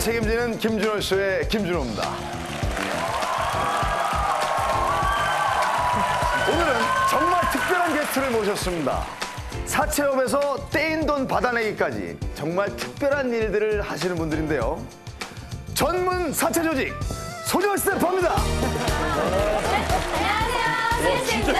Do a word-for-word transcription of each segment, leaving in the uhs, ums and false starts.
책임지는 김준호 쇼의 김준호입니다. 오늘은 정말 특별한 게스트를 모셨습니다. 사채업에서 떼인 돈 받아내기까지 정말 특별한 일들을 하시는 분들인데요. 전문 사채 조직 소녀시대 파입니다. 안녕하세요, 소녀시대입니다.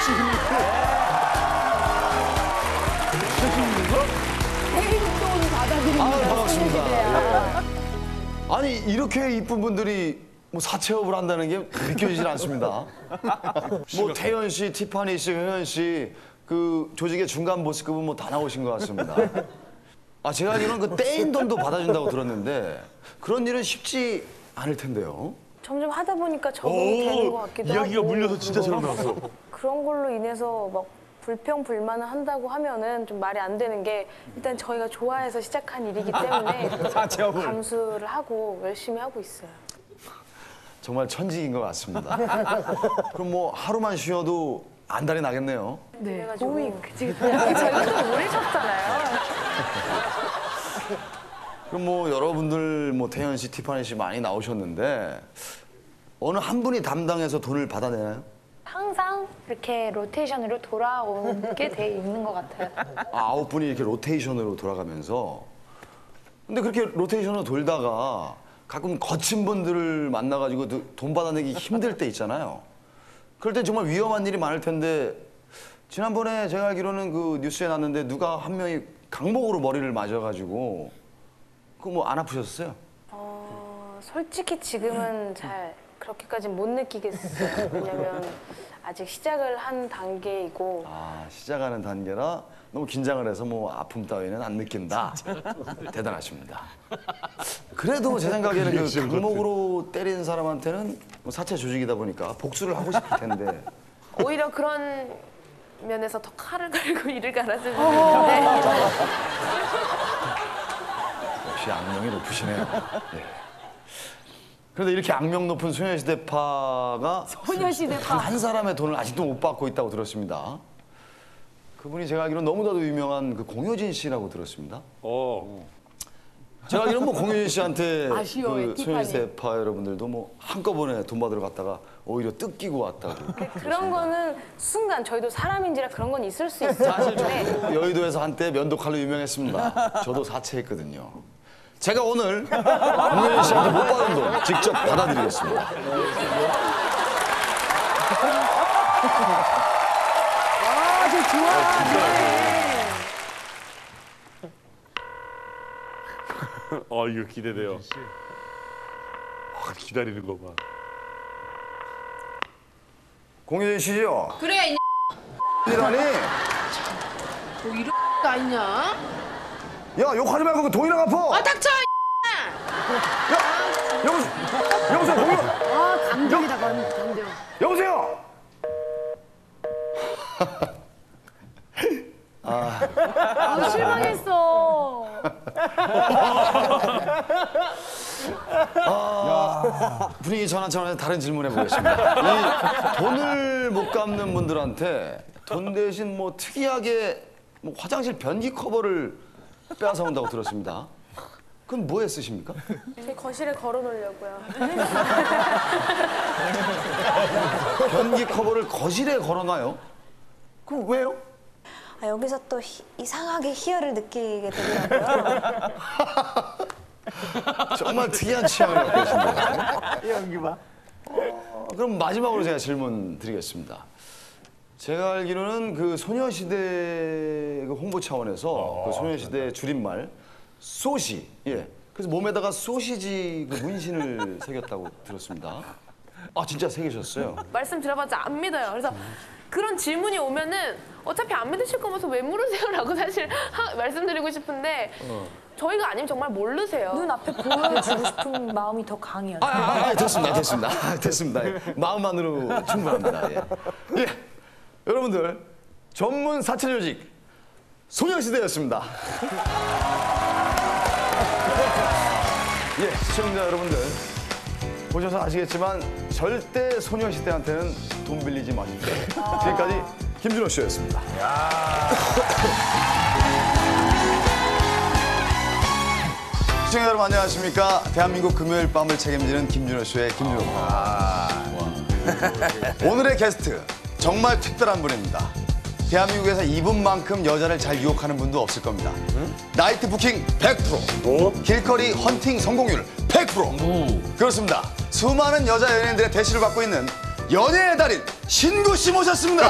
떼인 돈 받아들이는 아, 반갑습니다. 예. 아니 이렇게 이쁜 분들이 뭐 사채업을 한다는 게 믿겨지질 않습니다. 뭐 태연 씨, 티파니 씨, 효연 씨 그 조직의 중간 보스급은 뭐 다 나오신 것 같습니다. 아 제가 알기로는 그 떼인 돈도 받아준다고 들었는데 그런 일은 쉽지 않을 텐데요. 점점 하다 보니까 적응이 되는 것 같기도 이야기가 하고. 물려서 진짜 잘 나왔어. 그런 걸로 인해서 막 불평 불만을 한다고 하면은 좀 말이 안 되는 게 일단 저희가 좋아해서 시작한 일이기 때문에 감수를 하고 열심히 하고 있어요. 정말 천직인 것 같습니다. 그럼 뭐 하루만 쉬어도 안달이 나겠네요. 네. 몸이 그치. 저희가 좀 오래 쉬었잖아요. 그럼 뭐 여러분들 뭐 태연 씨, 티파니 씨 많이 나오셨는데 어느 한 분이 담당해서 돈을 받아내나요? 항상 이렇게 로테이션으로 돌아오게 돼 있는 것 같아요. 아, 아홉 분이 이렇게 로테이션으로 돌아가면서 근데 그렇게 로테이션으로 돌다가 가끔 거친 분들을 만나가지고 돈 받아내기 힘들 때 있잖아요. 그럴 땐 정말 위험한 일이 많을 텐데 지난번에 제가 알기로는 그 뉴스에 났는데 누가 한 명이 강목으로 머리를 맞아가지고 그거 뭐 안 아프셨어요? 어, 솔직히 지금은 잘 그렇게까지 못 느끼겠어요. 왜냐면 아직 시작을 한 단계이고. 아, 시작하는 단계라 너무 긴장을 해서 뭐 아픔 따위는 안 느낀다. 대단하십니다. 그래도 제 생각에는 그 강목으로 때리는 사람한테는 뭐 사채 조직이다 보니까 복수를 하고 싶을 텐데. 오히려 그런 면에서 더 칼을 갈고 이를 갈아주고 있는데. 역시 악명이 높으시네요. 네. 그런데 이렇게 악명 높은 소녀시대파가 소녀시대파. 한 사람의 돈을 아직도 못 받고 있다고 들었습니다. 그분이 제가 알기로는 너무나도 유명한 그 공효진 씨라고 들었습니다. 어. 제가 알기로는 뭐 공효진 씨한테 아쉬워요, 그 티파니. 소녀시대파 여러분들도 뭐 한꺼번에 돈 받으러 갔다가 오히려 뜯기고 왔다고. 그런 거는 순간 저희도 사람인지라 그런 건 있을 수 있어요. 사실 네. 저도 여의도에서 한때 면도칼로 유명했습니다. 저도 사채했거든요. 제가 오늘 공효진 씨한테 못 받은 돈 직접 받아드리겠습니다. 아, 저 좋아하네. 어, 이거 기대돼요. 아, 기다리는 거 봐. 공효진 씨죠? 그래, 이 이라니? 뭐 이런 거 아니냐? 야 욕하지 말고 그 돈이나 갚어. 아, 닥쳐! 야 여보세요. 여보세요 공효. 아, 감정이다, 감정. 여보세요. 아, 실망했어. 분위기 전환 차원에서 다른 질문해 보겠습니다. 이 돈을 못 갚는 분들한테 돈 대신 뭐 특이하게 뭐 화장실 변기 커버를 빼앗아 온다고 들었습니다. 그건 뭐에 쓰십니까? 제 거실에 걸어놓으려고요. 변기 커버를 거실에 걸어놔요? 그럼 왜요? 아, 여기서 또 희- 이상하게 희열을 느끼게 되더라고요. 정말 특이한 취향을 갖고 계신데요. 연기 봐. 어, 그럼 마지막으로 제가 질문 드리겠습니다. 제가 알기로는 그 소녀시대 그 홍보 차원에서 그 소녀시대 줄임말 소시, 예. 그래서 몸에다가 소시지 그 문신을 새겼다고 들었습니다. 아 진짜 새기셨어요? 말씀 들어봤자 안 믿어요. 그래서 그런 질문이 오면은 어차피 안 믿으실 거면서 왜 물으세요라고 사실 하, 말씀드리고 싶은데 저희가 아니면 정말 모르세요. 눈앞에 보여주고 싶은 마음이 더 강해요. 아, 아, 아 됐습니다, 됐습니다, 아, 됐습니다. 예. 마음만으로 충분합니다. 예. 예. 여러분들 전문 사채 조직 소녀시대였습니다. 예, 시청자 여러분들 보셔서 아시겠지만 절대 소녀시대한테는 돈 빌리지 마십시오. 지금까지 김준호 씨였습니다. 시청자 여러분 안녕하십니까? 대한민국 금요일 밤을 책임지는 김준호 쇼의 김준호입니다. 오늘의 게스트 정말 특별한 분입니다. 대한민국에서 이분만큼 여자를 잘 유혹하는 분도 없을 겁니다. 나이트 부킹 백 퍼센트, 길거리 헌팅 성공률 백 퍼센트. 그렇습니다. 수많은 여자 연예인들의 대시를 받고 있는 연예의 달인 신구 씨 모셨습니다.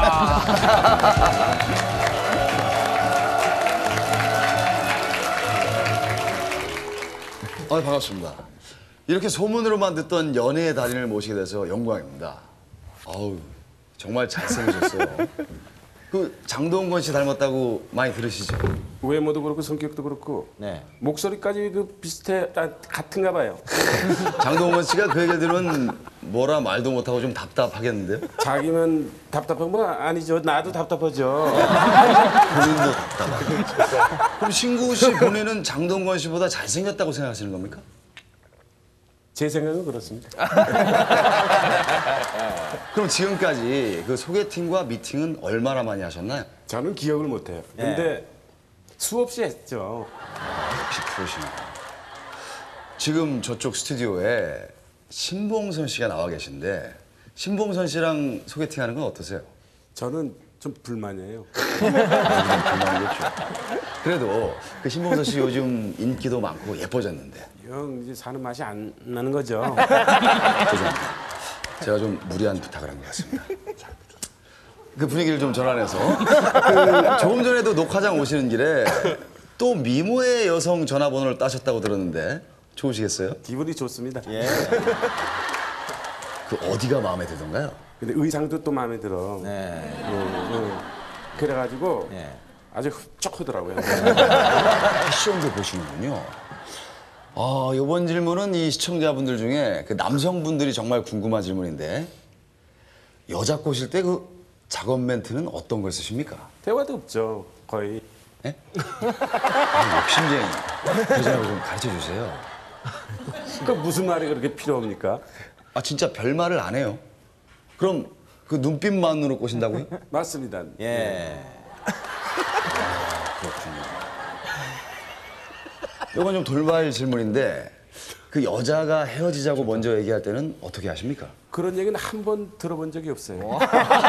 아, 반갑습니다. 이렇게 소문으로만 듣던 연예의 달인을 모시게 돼서 영광입니다. 아우, 정말 잘생기셨어요. 그 장동건 씨 닮았다고 많이 들으시죠? 외모도 그렇고 성격도 그렇고 네. 목소리까지 그 비슷해 아, 같은가 봐요. 장동건 씨가 그 얘기를 들으면 뭐라 말도 못하고 좀 답답하겠는데요? 자기면 답답한 건 아니죠. 나도 답답하죠. 본인도 답답하고. 그럼 신구 씨 본인은 장동건 씨보다 잘생겼다고 생각하시는 겁니까? 제 생각은 그렇습니다. 그럼 지금까지 그 소개팅과 미팅은 얼마나 많이 하셨나요? 저는 기억을 못해요. 근데 수없이 했죠. 역시 프로시네요. 지금 저쪽 스튜디오에 신봉선 씨가 나와 계신데 신봉선 씨랑 소개팅하는 건 어떠세요? 저는 좀 불만이에요. 불만이겠죠. 그래도 그 신봉선 씨 요즘 인기도 많고 예뻐졌는데 형 이제 사는 맛이 안 나는 거죠. 죄송합니다. 제가 좀 무리한 부탁을 한 것 같습니다. 그 분위기를 좀 전환해서 그 조금 전에도 녹화장 오시는 길에 또 미모의 여성 전화번호를 따셨다고 들었는데 좋으시겠어요? 기분이 좋습니다. 그 어디가 마음에 들던가요? 근데 의상도 또 마음에 들어. 네. 어, 어. 그래가지고 아주 흡족하더라고요. 패션도 보시는군요. 아, 이번 질문은 이 시청자분들 중에 그 남성분들이 정말 궁금한 질문인데 여자 꼬실 때 그 작업 멘트는 어떤 걸 쓰십니까? 대화도 없죠. 거의. 예? 아, 욕심쟁이. 여자라고 좀 가르쳐 주세요. 그 무슨 말이 그렇게 필요합니까? 아, 진짜 별말을 안 해요. 그럼 그 눈빛만으로 꼬신다고요? 맞습니다. 예. 그렇군요. 이건 좀 돌발 질문인데 그 여자가 헤어지자고 먼저 얘기할 때는 어떻게 하십니까? 그런 얘기는 한 번 들어본 적이 없어요.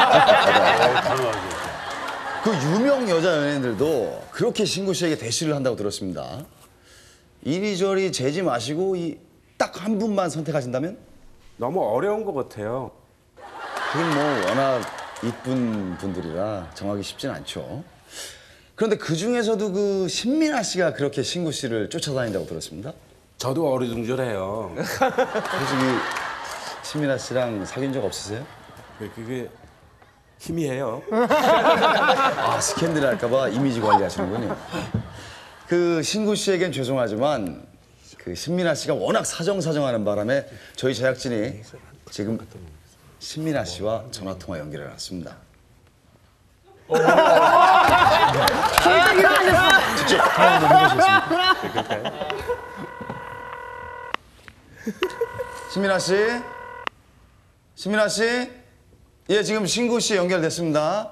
그 유명 여자 연예인들도 그렇게 신구 씨에게 대시를 한다고 들었습니다. 이리저리 재지 마시고 이 딱 한 분만 선택하신다면? 너무 어려운 것 같아요. 그건 뭐 워낙 이쁜 분들이라 정하기 쉽진 않죠. 그런데 그 중에서도 그 신민아 씨가 그렇게 신구 씨를 쫓아다닌다고 들었습니다. 저도 어리둥절해요. 솔직히 신민아 씨랑 사귄 적 없으세요? 그게 희미해요. 아, 스캔들 할까봐 이미지 관리하시는군요. 그 신구 씨에겐 죄송하지만 그 신민아 씨가 워낙 사정사정하는 바람에 저희 제작진이 지금 신민아 씨와 전화 통화 연결해 놨습니다. 직접 통화 한번 해보시겠습니까? 신민아 씨, 신민아 씨, 예 지금 신구 씨 연결됐습니다.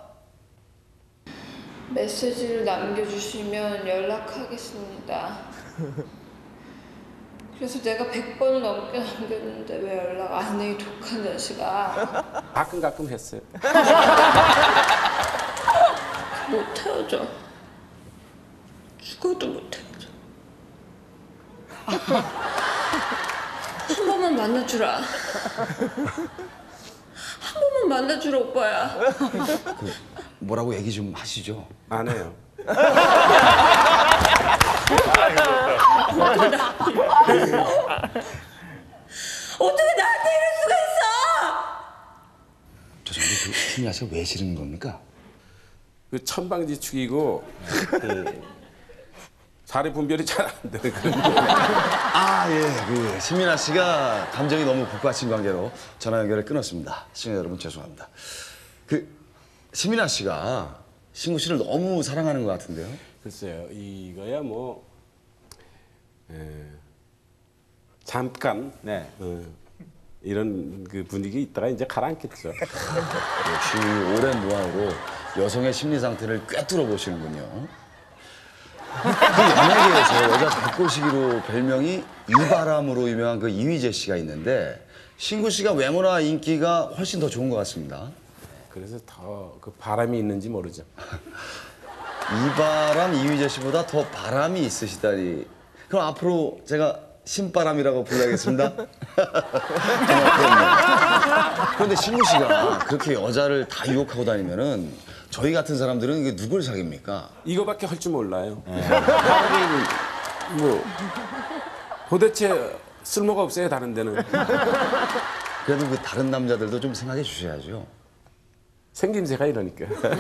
메시지를 남겨주시면 연락하겠습니다. 그래서 내가 백 번을 넘게 남겼는데 왜 연락 안 해, 이 독한 자식아. 가끔 가끔 했어요. 못 헤어져. 죽어도 못 헤어져. 한 번만 만나주라. 한 번만 만나주라, 오빠야. 그 뭐라고 얘기 좀 하시죠. 안 해요. 어떻게 나한테 이럴 수가 있어? 죄송한데 그 신민아 씨가 왜 싫은 겁니까? 그 천방지축이고 그 사례 분별이 잘 안 되는 그런 거. 아, 예. 그 신민아 씨가 감정이 너무 북받친 관계로 전화 연결을 끊었습니다. 시청자 여러분 죄송합니다. 그 신민아 씨가 신구 씨를 너무 사랑하는 것 같은데요. 글쎄요, 이거야 뭐 에, 잠깐 네. 어, 이런 그 분위기 있다가 이제 가라앉겠죠. 역시 오랜 노하우로 여성의 심리 상태를 꿰뚫어 보시는군요. 그 연예계에서 여자 닭꼬시기로 별명이 이바람으로 유명한 그 이휘재 씨가 있는데 신구 씨가 외모나 인기가 훨씬 더 좋은 것 같습니다. 그래서 더 그 바람이 있는지 모르죠. 이바람 이휘재 씨보다 더 바람이 있으시다니. 그럼 앞으로 제가 신바람이라고 불러야겠습니다. 정말 부럽네요. 그런데 신구 씨가 그렇게 여자를 다 유혹하고 다니면은 저희 같은 사람들은 이게 누굴 사깁니까? 이거밖에 할 줄 몰라요. 다른 뭐 도대체 쓸모가 없어요, 다른 데는. 그래도 그 다른 남자들도 좀 생각해 주셔야죠. 생김새가 이러니까.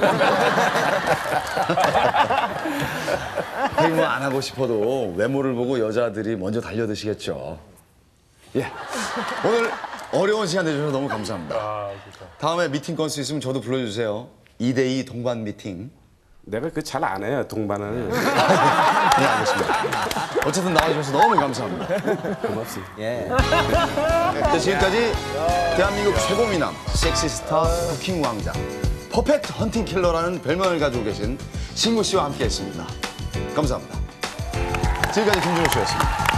회의 안 하고 싶어도 외모를 보고 여자들이 먼저 달려드시겠죠. 예, 오늘 어려운 시간 내주셔서 너무 감사합니다. 다음에 미팅 건수 있으면 저도 불러주세요. 이 대 이 동반 미팅. 내가 그 잘 안 해요, 동반을. 네, 알겠습니다. 어쨌든 나와주셔서 너무 감사합니다. 고맙습니다. 네, 지금까지 대한민국 최고 미남, 섹시 스타, 쿠킹 왕자, 퍼펙트 헌팅 킬러라는 별명을 가지고 계신 신구 씨와 함께했습니다. 감사합니다. 지금까지 김준호 씨였습니다.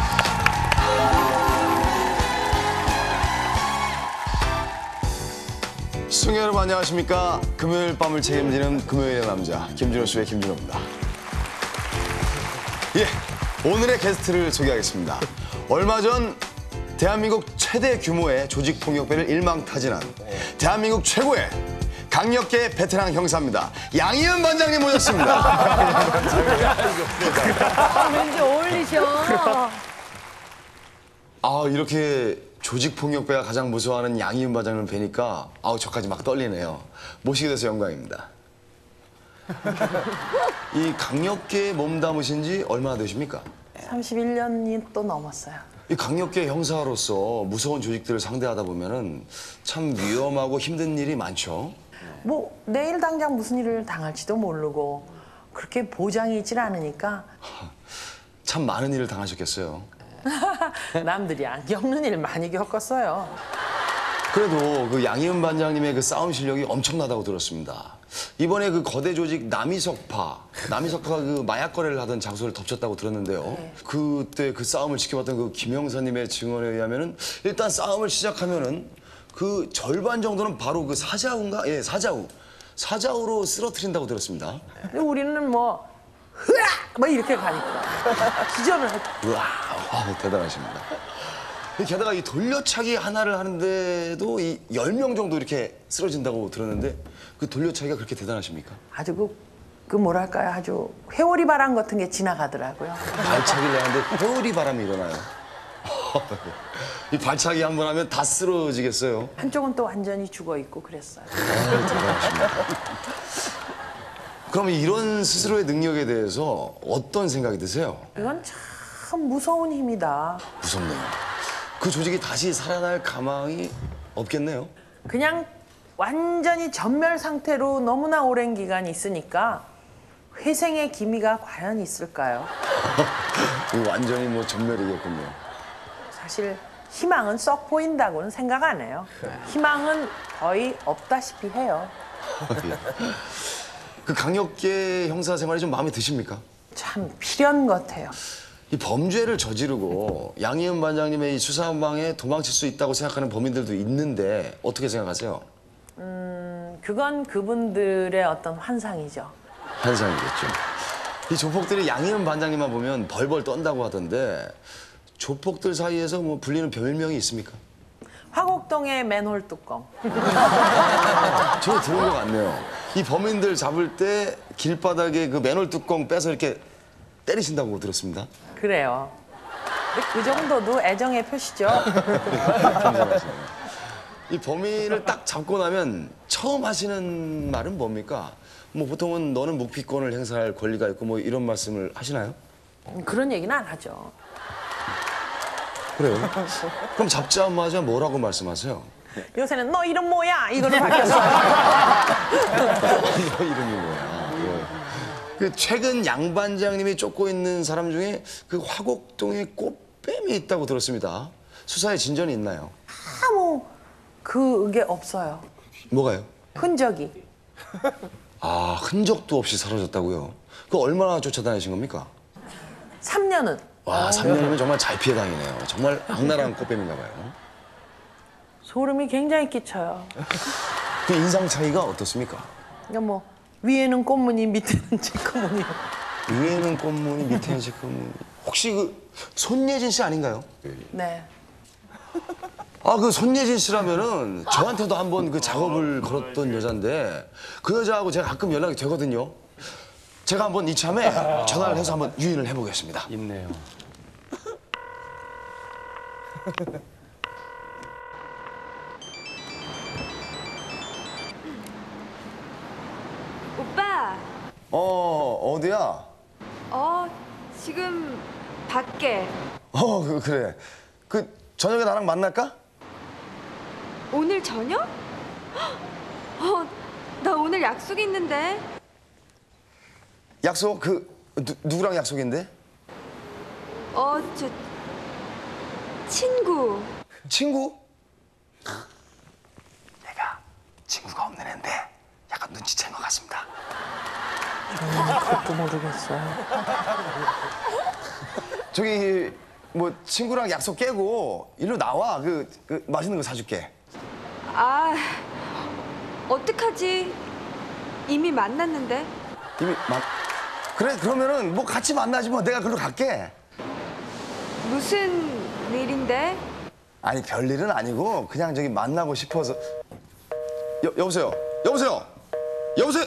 시청자 여러분 안녕하십니까? 금요일 밤을 책임지는 금요일의 남자 김준호 씨의 김준호입니다. 예, 오늘의 게스트를 소개하겠습니다. 얼마 전 대한민국 최대 규모의 조직폭력배를 일망타진한 대한민국 최고의 강력계 베테랑 형사입니다. 양희은 반장님 모셨습니다. 아, 왠지 어울리셔. 아, 이렇게 조직폭력배가 가장 무서워하는 양희은 반장을 뵈니까 아우 저까지 막 떨리네요. 모시게 돼서 영광입니다. 이 강력계에 몸담으신 지 얼마나 되십니까? 삼십일 년이 또 넘었어요. 이 강력계 형사로서 무서운 조직들을 상대하다 보면은 참 위험하고 힘든 일이 많죠. 뭐 내일 당장 무슨 일을 당할지도 모르고 그렇게 보장이 있질 않으니까 참 많은 일을 당하셨겠어요. 남들이 안 겪는 일 많이 겪었어요. 그래도 그 양희은 반장님의 그 싸움 실력이 엄청나다고 들었습니다. 이번에 그 거대 조직 남이석파, 남이석파가 그 마약 거래를 하던 장소를 덮쳤다고 들었는데요. 네. 그때 그 싸움을 지켜봤던 그 김 형사님의 증언에 의하면은 일단 싸움을 시작하면은 그 절반 정도는 바로 그 사자우인가? 예, 사자우. 사자우로 쓰러뜨린다고 들었습니다. 근데 우리는 뭐 흐악! 뭐 이렇게 가니까 기절을 했 우와, 와, 대단하십니다. 게다가 이 돌려차기 하나를 하는데도 이 열 명 정도 이렇게 쓰러진다고 들었는데 그 돌려차기가 그렇게 대단하십니까? 아주 그, 그 뭐랄까요 아주 회오리 바람 같은 게 지나가더라고요. 발차기를 하는데 회오리 바람이 일어나요. 이 발차기 한 번 하면 다 쓰러지겠어요. 한쪽은 또 완전히 죽어 있고 그랬어요. 아유, 대단하십니다. 그럼 이런 스스로의 능력에 대해서 어떤 생각이 드세요? 이건 참 무서운 힘이다. 무섭네요. 그 조직이 다시 살아날 가망이 없겠네요. 그냥 완전히 전멸 상태로 너무나 오랜 기간 있으니까 회생의 기미가 과연 있을까요? 이거 완전히 뭐 전멸이겠군요. 사실 희망은 썩 보인다고는 생각 안 해요. 희망은 거의 없다시피 해요. 그 강력계 형사 생활이 좀 마음에 드십니까? 참 필연 같아요. 이 범죄를 저지르고 양희은 반장님의 이 수사방에 도망칠 수 있다고 생각하는 범인들도 있는데 어떻게 생각하세요? 음, 그건 그분들의 어떤 환상이죠. 환상이겠죠. 이 조폭들이 양희은 반장님만 보면 벌벌 떤다고 하던데 조폭들 사이에서 뭐 불리는 별명이 있습니까? 화곡동의 맨홀 뚜껑. 저 들은 것 같네요. 이 범인들 잡을 때 길바닥에 그 맨홀 뚜껑 빼서 이렇게 때리신다고 들었습니다. 그래요. 근데 그 정도도 애정의 표시죠. 이 범인을 딱 잡고 나면 처음 하시는 말은 뭡니까? 뭐 보통은 너는 묵비권을 행사할 권리가 있고 뭐 이런 말씀을 하시나요? 그런 얘기는 안 하죠. 그래요? 그럼 잡자마자 뭐라고 말씀하세요? 요새는 너 이름 뭐야? 이걸로 바뀌었어요. 너 이름이 뭐야? 예. 그 최근 양 반장님이 쫓고 있는 사람 중에 그 화곡동에 꽃뱀이 있다고 들었습니다. 수사에 진전이 있나요? 아무 그게 없어요. 뭐가요? 흔적이. 아, 흔적도 없이 사라졌다고요? 그 얼마나 쫓아다니신 겁니까? 삼 년은. 와, 삼 년이면 정말 잘 피해 다니네요. 정말 악랄한 꽃뱀인가 봐요. 소름이 굉장히 끼쳐요. 그 인상 차이가 어떻습니까? 그러니까 뭐 위에는 꽃무늬, 밑에는 체크무늬. 위에는 꽃무늬, 밑에는 지금 혹시 그 손예진 씨 아닌가요? 네. 아, 그 손예진 씨라면은 저한테도 한번 그 작업을 걸었던 여잔데 그 여자하고 제가 가끔 연락이 되거든요. 제가 한번 이참에 전화를 해서 한번 유인을 해보겠습니다. 있네요. 오빠, 어, 어디야? 어, 지금 밖에. 어, 그, 그래. 그 저녁에 나랑 만날까? 오늘 저녁? 어, 나 오늘 약속 있는데. 약속? 그 누, 누구랑 약속인데? 어, 저 친구. 친구? 내가 친구가 없는 애인데 약간 눈치챈 것 같습니다. 그것도 모르겠어요. 저기 뭐 친구랑 약속 깨고 일로 나와. 그, 그 맛있는 거 사줄게. 아, 어떡하지? 이미 만났는데. 이미 만 그래 그러면은 뭐 같이 만나지 뭐. 내가 글로 갈게. 무슨 일인데? 아니 별일은 아니고 그냥 저기 만나고 싶어서. 여, 여보세요? 여보세요? 여보세요?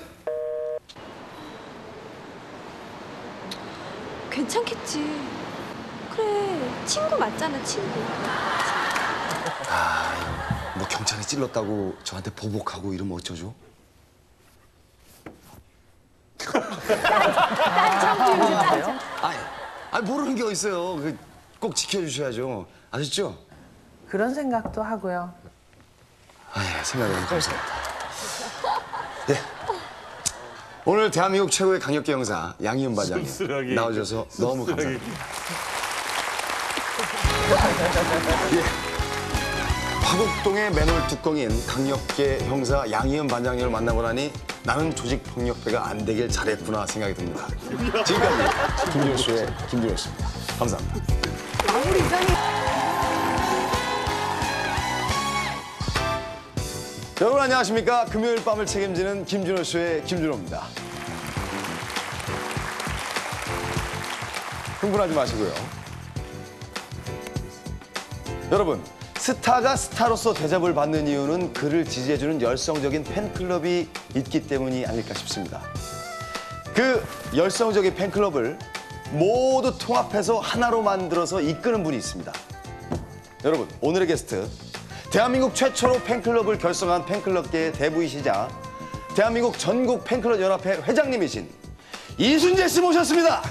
괜찮겠지. 그래, 친구 맞잖아, 친구. 뭐 경찰에 찔렀다고 저한테 보복하고 이러면 어쩌죠? 아니, 아니 모르는 게 어딨어요. 그 꼭 지켜주셔야죠. 아셨죠? 그런 생각도 하고요. 아, 예, 생각해주셔서 감사합니다. 예. 오늘 대한민국 최고의 강력계 형사 양희은 반장님 씁쓸하게 나와주셔서 너무 씁쓸하게 감사합니다. 예. 화곡동의 맨홀 뚜껑인 강력계 형사 양희은 반장님을 만나고 나니 나는 조직폭력배가 안 되길 잘했구나 생각이 듭니다. 지금까지 김준호 씨의 김준호였습니다. 감사합니다. 마무리 이상해. 여러분 안녕하십니까? 금요일 밤을 책임지는 김준호 쇼의 김준호입니다. 흥분하지 마시고요. 여러분, 스타가 스타로서 대접을 받는 이유는 그를 지지해주는 열성적인 팬클럽이 있기 때문이 아닐까 싶습니다. 그 열성적인 팬클럽을 모두 통합해서 하나로 만들어서 이끄는 분이 있습니다. 여러분, 오늘의 게스트, 대한민국 최초로 팬클럽을 결성한 팬클럽계의 대부이시자 대한민국 전국 팬클럽 연합회 회장님이신 이순재 씨 모셨습니다.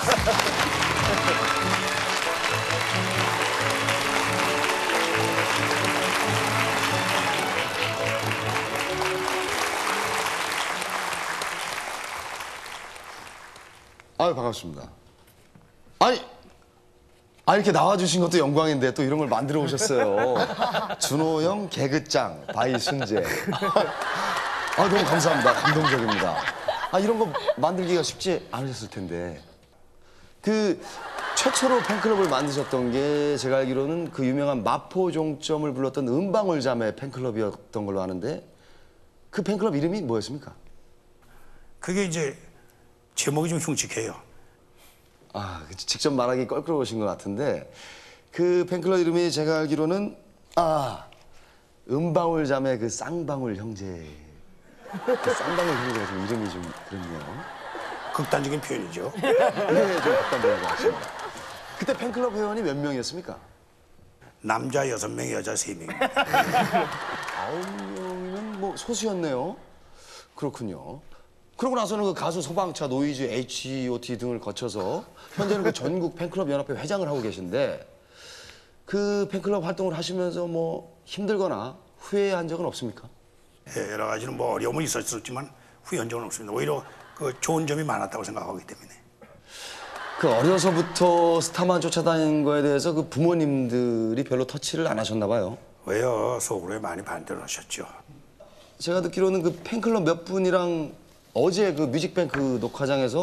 아유, 반갑습니다. 아니, 아 이렇게 나와주신 것도 영광인데 또 이런 걸 만들어 오셨어요. 준호 형 개그짱 바이 순재. 아 너무 감사합니다. 감동적입니다. 아 이런 거 만들기가 쉽지 않으셨을 텐데. 그 최초로 팬클럽을 만드셨던 게 제가 알기로는 그 유명한 마포 종점을 불렀던 은방울 자매 팬클럽이었던 걸로 아는데 그 팬클럽 이름이 뭐였습니까? 그게 이제 제목이 좀 흉측해요. 아, 직접 말하기 껄끄러우신 것 같은데 그 팬클럽 이름이 제가 알기로는 아, 은방울 자매 그 쌍방울 형제. 그 쌍방울 형제가 좀 이름이 좀 그렇네요. 극단적인 표현이죠. 네, 좀 극단적인 것 같습니다. 그때 팬클럽 회원이 몇 명이었습니까? 남자 여섯 명, 여자 세 명. 아홉 명이면 뭐 소수였네요. 그렇군요. 그러고 나서는 그 가수 소방차, 노이즈, 에이치 오 티 등을 거쳐서 현재는 그 전국 팬클럽 연합회 회장을 하고 계신데 그 팬클럽 활동을 하시면서 뭐 힘들거나 후회한 적은 없습니까? 예, 여러 가지는 뭐 어려움은 있었지만 후회한 적은 없습니다. 오히려 그 좋은 점이 많았다고 생각하기 때문에. 그 어려서부터 스타만 쫓아다니는 거에 대해서 그 부모님들이 별로 터치를 안 하셨나 봐요. 왜요? 속으로 많이 반대를 하셨죠. 제가 듣기로는 그 팬클럽 몇 분이랑 어제 그 뮤직뱅크 녹화장에서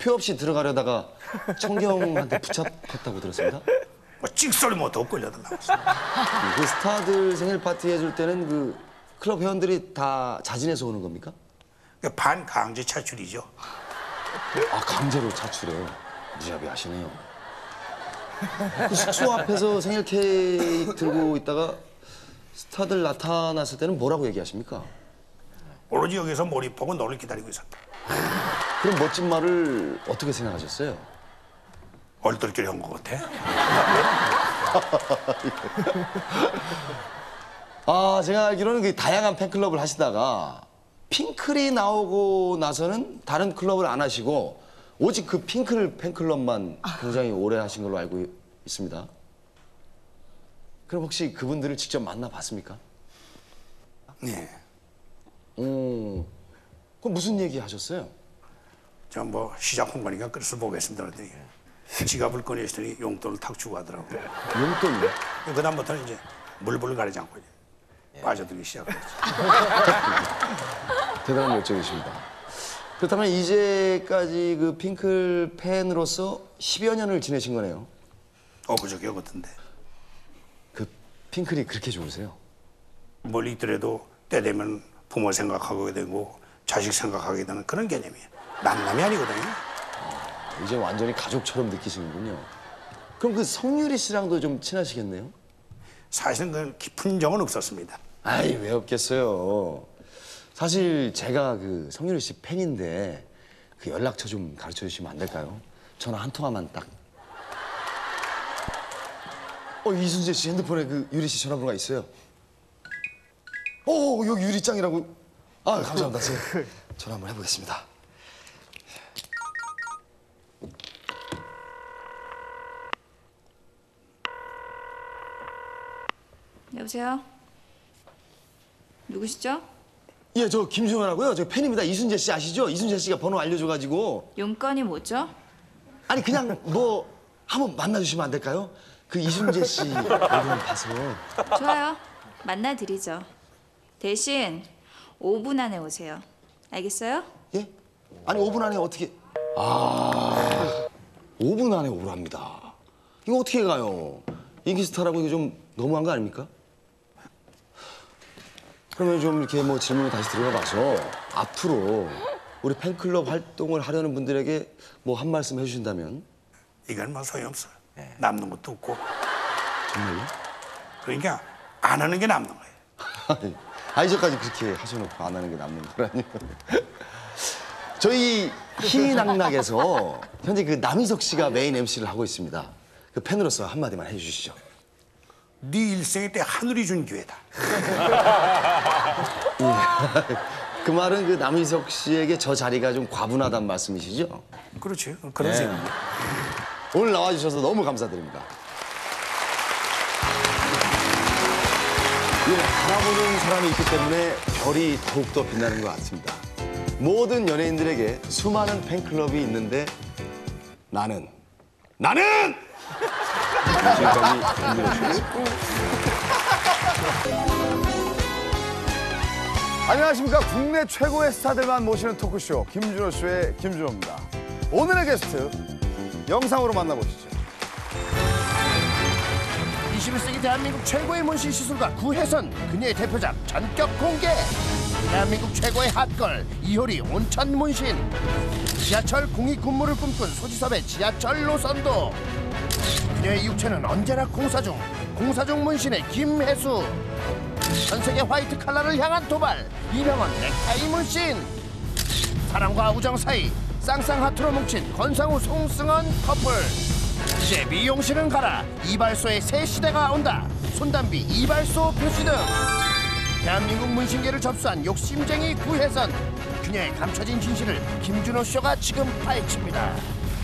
표 없이 들어가려다가 청경한테 붙잡혔다고 들었습니다. 뭐 찍소리 못하고 끌려다 나왔어. 그 스타들 생일 파티 해줄 때는 그 클럽 회원들이 다 자진해서 오는 겁니까? 반강제 차출이죠. 아, 강제로 차출해요. 무자비하시네요. 그 숙소 앞에서 생일 케이크 들고 있다가 스타들 나타났을 때는 뭐라고 얘기하십니까? 오로지 여기서 몰입하고 너를 기다리고 있었다. 그럼 멋진 말을 어떻게 생각하셨어요? 얼떨결에 한 것 같아. 아, 제가 알기로는 그 다양한 팬클럽을 하시다가 핑클이 나오고 나서는 다른 클럽을 안 하시고 오직 그 핑클 팬클럽만 굉장히 오래 하신 걸로 알고 있습니다. 그럼 혹시 그분들을 직접 만나봤습니까? 네. 오, 그럼 무슨 얘기 하셨어요? 저 뭐 시작 홍보니까 그릇을 보겠습니다. 그랬더니 지갑을 꺼내시더니 용돈을 탁 주고 하더라고요. 용돈이요? 그다음부터는 이제 물불을 가리지 않고 이제 빠져들기 시작했죠. 대단한 열정이십니다. 그렇다면 이제까지 그 핑클 팬으로서 십여 년을 지내신 거네요. 어, 그저께 같은데. 그 핑클이 그렇게 좋으세요? 멀리 있더라도 때 되면 부모 생각하게 되고 자식 생각하게 되는 그런 개념이에요. 남남이 아니거든요. 아, 이제 완전히 가족처럼 느끼시는군요. 그럼 그 성유리 씨랑도 좀 친하시겠네요? 사실은 그 깊은 정은 없었습니다. 아이, 왜 없겠어요. 사실 제가 그 성유리 씨 팬인데 그 연락처 좀 가르쳐 주시면 안 될까요? 전화 한 통화만 딱. 어, 이순재 씨 핸드폰에 그 유리 씨 전화번호가 있어요. 어, 여기 유리짱이라고. 아, 감사합니다. 제가 전화 한번 해보겠습니다. 여보세요? 누구시죠? 예, 저 김수현하고요. 저 팬입니다. 이순재 씨 아시죠? 이순재 씨가 번호 알려줘가지고. 용건이 뭐죠? 아니, 그냥 뭐 한번 만나주시면 안 될까요? 그 이순재 씨 얼굴 봐서. 좋아요. 만나드리죠. 대신 오 분 안에 오세요. 알겠어요? 예? 아니, 오 분 안에 어떻게. 아, 오 분 안에 오랍니다. 이거 어떻게 가요? 인기 스타라고 이거 좀 너무한 거 아닙니까? 그러면 좀 이렇게 뭐 질문을 다시 들어가 봐서 앞으로 우리 팬클럽 활동을 하려는 분들에게 뭐 한 말씀 해주신다면? 이건 뭐 소용없어. 남는 것도 없고. 정말요? 그러니까 안 하는 게 남는 거예요. 아, 이제까지 그렇게 하셔놓고 안 하는 게 남는 거라니요. 저희 희낙낙에서 현재 그 남희석 씨가 메인 엠씨를 하고 있습니다. 그 팬으로서 한마디만 해주시죠. 네 일생에 때 하늘이 준 기회다. 예. 그 말은 그 남희석 씨에게 저 자리가 좀 과분하다는 말씀이시죠? 그렇죠. 그런 생각. 네. 오늘 나와주셔서 너무 감사드립니다. 예, 바라보는 사람이 있기 때문에 별이 더욱더 빛나는 것 같습니다. 모든 연예인들에게 수많은 팬클럽이 있는데 나는 나는! 지금까지 김준호 씨였습니다. 안녕하십니까. 국내 최고의 스타들만 모시는 토크쇼 김준호 쇼의 김준호입니다. 오늘의 게스트 영상으로 만나보시죠. 이십일 세기 대한민국 최고의 문신 시술가 구혜선, 그녀의 대표작 전격 공개. 대한민국 최고의 핫걸 이효리 온천 문신. 지하철 공익 근무를 꿈꾼 소지섭의 지하철 노선도. 그녀의 육체는 언제나 공사 중, 공사 중 문신의 김혜수. 전세계 화이트 칼라를 향한 도발, 이병헌 넥타이 문신. 사랑과 우정 사이 쌍쌍하트로 뭉친 권상우 송승헌 커플. 이제 미용실은 가라, 이발소의 새 시대가 온다. 손담비 이발소 표시 등 대한민국 문신계를 접수한 욕심쟁이 구혜선. 그녀의 감춰진 진실을 김준호 쇼가 지금 파헤칩니다.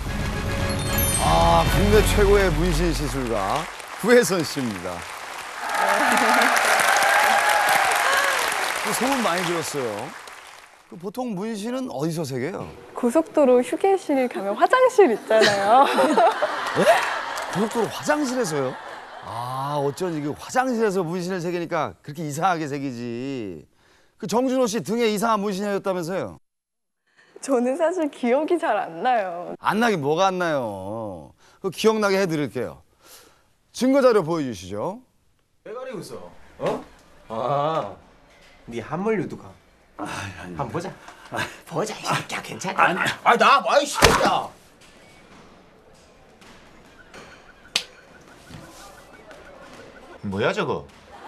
아, 국내 최고의 문신 시술가 구혜선 씨입니다. 그 소문 많이 들었어요. 그 보통 문신은 어디서 새겨요? 고속도로 휴게실 가면 화장실 있잖아요. 네? 고속도로 화장실에서요? 아, 어쩐지 그 화장실에서 문신을 새기니까 그렇게 이상하게 새기지. 그 정준호 씨 등에 이상한 문신이었다면서요? 저는 사실 기억이 잘 안 나요. 안 나긴 뭐가 안 나요. 그 기억나게 해드릴게요. 증거자료 보여주시죠. 왜 가리고 있어? 어? 아, 네 한물 유두가. 아, 한번 보자. 아, 보자, 이 새끼야, 괜찮아. 아니, 아, 나, 뭐, 이 새끼야. 뭐야 저거?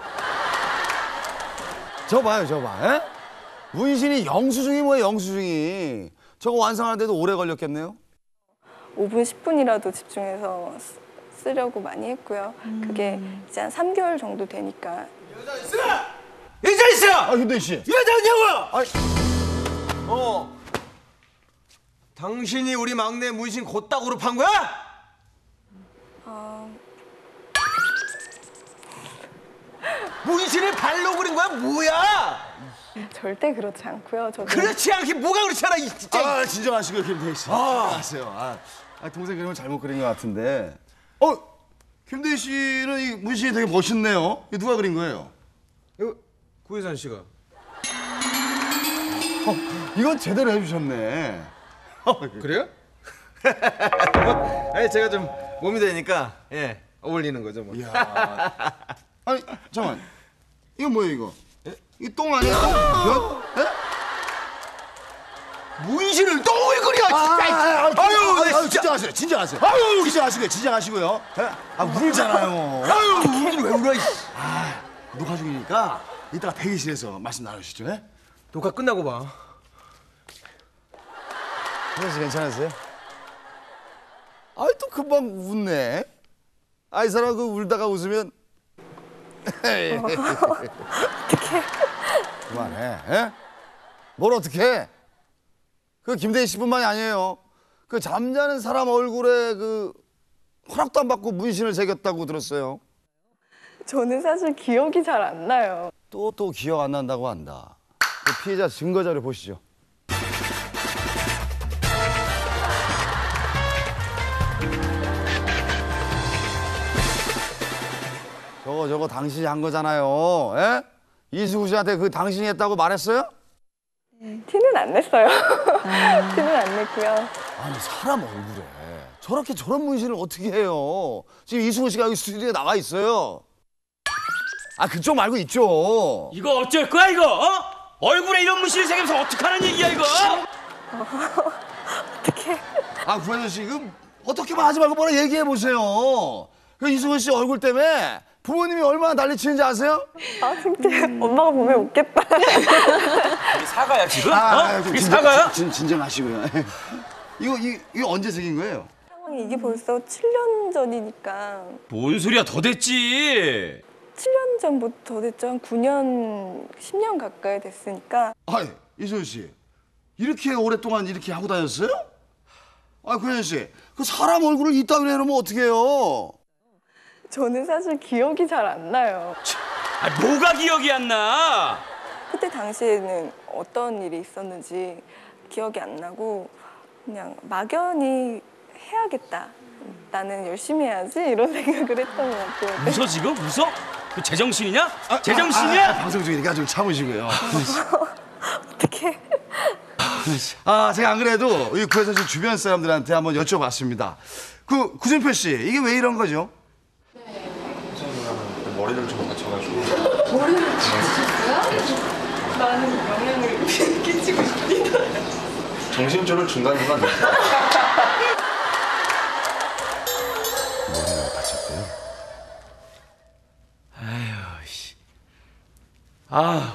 저 봐요, 저 봐. 에? 문신이 영수증이 뭐야, 영수증이. 저거 완성하는데도 오래 걸렸겠네요. 오 분, 십 분이라도 집중해서 쓰, 쓰려고 많이 했고요. 그게 이제 한 삼 개월 정도 되니까. 여자 있어! 아, 김대희 씨. 여자 있냐고! 아이. 어. 당신이 우리 막내 문신 곧다구로 판 거야? 어... 문신을 발로 그린 거야? 뭐야? 절대 그렇지 않고요. 저도 그렇지 않게 뭐가 그렇지 않아, 이 진짜. 아, 진정하시고요, 김대희 씨. 아. 아세요. 아, 아, 동생 그림을 잘못 그린 것 같은데. 어, 김대희 씨는 이 문신이 되게 멋있네요. 이거 누가 그린 거예요? 이거 구혜선 씨가. 어, 이건 제대로 해주셨네. 그래요? 아니 제가 좀 몸이 되니까 예 어울리는 거죠 뭐. 이야. 아니 잠깐, 이거 뭐예요 이거? 예? 이 똥 아니야? 똥? 예? 문신을 똥을 그려. 아, 아, 아, 아, 아유, 아유, 네, 아유, 진짜. 진정하세요, 진정하세요. 아유, 진정하시고요, 진정하시고요. 예? 아, 울잖아요. 아유, 문신 왜 울어? 아, 녹화 중이니까 이따가 대기실에서 말씀 나누시죠, 예? 녹화 끝나고 봐. 그래서 괜찮으세요? 아이, 또 금방 웃네. 아, 이 사람 그 울다가 웃으면. 어떡해. 그만해. 예? 뭘 어떻게 해? 그 김대희 씨뿐만이 아니에요. 그 잠자는 사람 얼굴에 그 허락도 안 받고 문신을 새겼다고 들었어요. 저는 사실 기억이 잘 안 나요. 또 또 기억 안 난다고 한다. 그 피해자 증거 자료 보시죠. 저거 저거 당신이 한 거잖아요. 예? 이수구 씨한테 그 당신이 했다고 말했어요? 티는 안 냈어요. 티는 안 냈고요. 아니 사람 얼굴에 저렇게 저런 문신을 어떻게 해요? 지금 이수구 씨가 여기 스튜디오에 나와 있어요. 아 그쪽 말고 있죠. 이거 어쩔 거야 이거? 어? 얼굴에 이런 문신을 새기면서 어떡하는 얘기야 이거? 어떡해. 아 구혜선 씨 이거 어떻게만 하지 말고 뭐라 얘기해 보세요. 그 이수구 씨 얼굴 때문에 부모님이 얼마나 난리치는지 아세요? 아 진짜 엄마가 보면 웃겠다. 이게 사과야 지금? 아, 어? 아, 좀 이게 진정, 사과야? 진, 진정하시고요. 이거 이, 이거 언제 새긴 거예요? 상황이 이게 벌써 칠 년 전이니까. 뭔 소리야 더 됐지. 칠 년 전부터 더 됐죠. 한 구 년, 십 년 가까이 됐으니까. 아니 이소연 씨 이렇게 오랫동안 이렇게 하고 다녔어요? 아 구혜선 씨 그 사람 얼굴을 이따위로 해놓으면 어떡해요? 저는 사실 기억이 잘 안 나요. 아, 뭐가 기억이 안 나? 그때 당시에는 어떤 일이 있었는지 기억이 안 나고 그냥 막연히 해야겠다. 나는 열심히 해야지 이런 생각을 했던 것 같아요. 웃어 지금? 웃어? 그 제정신이냐? 아, 제정신이야? 아, 아, 방송 중이니까 좀 참으시고요. 어떡해. 아 제가 안 그래도 이 구혜선 씨 주변 사람들한테 한번 여쭤봤습니다. 그 구준표 씨 이게 왜 이런 거죠? 머리를 좀 다쳐가지고. 머리를 다치셨어요? 많은 영향을 끼치고 있습니다. 정신줄을 중간중간 놓고. 머리가 다쳤대요. 아휴 씨. 아.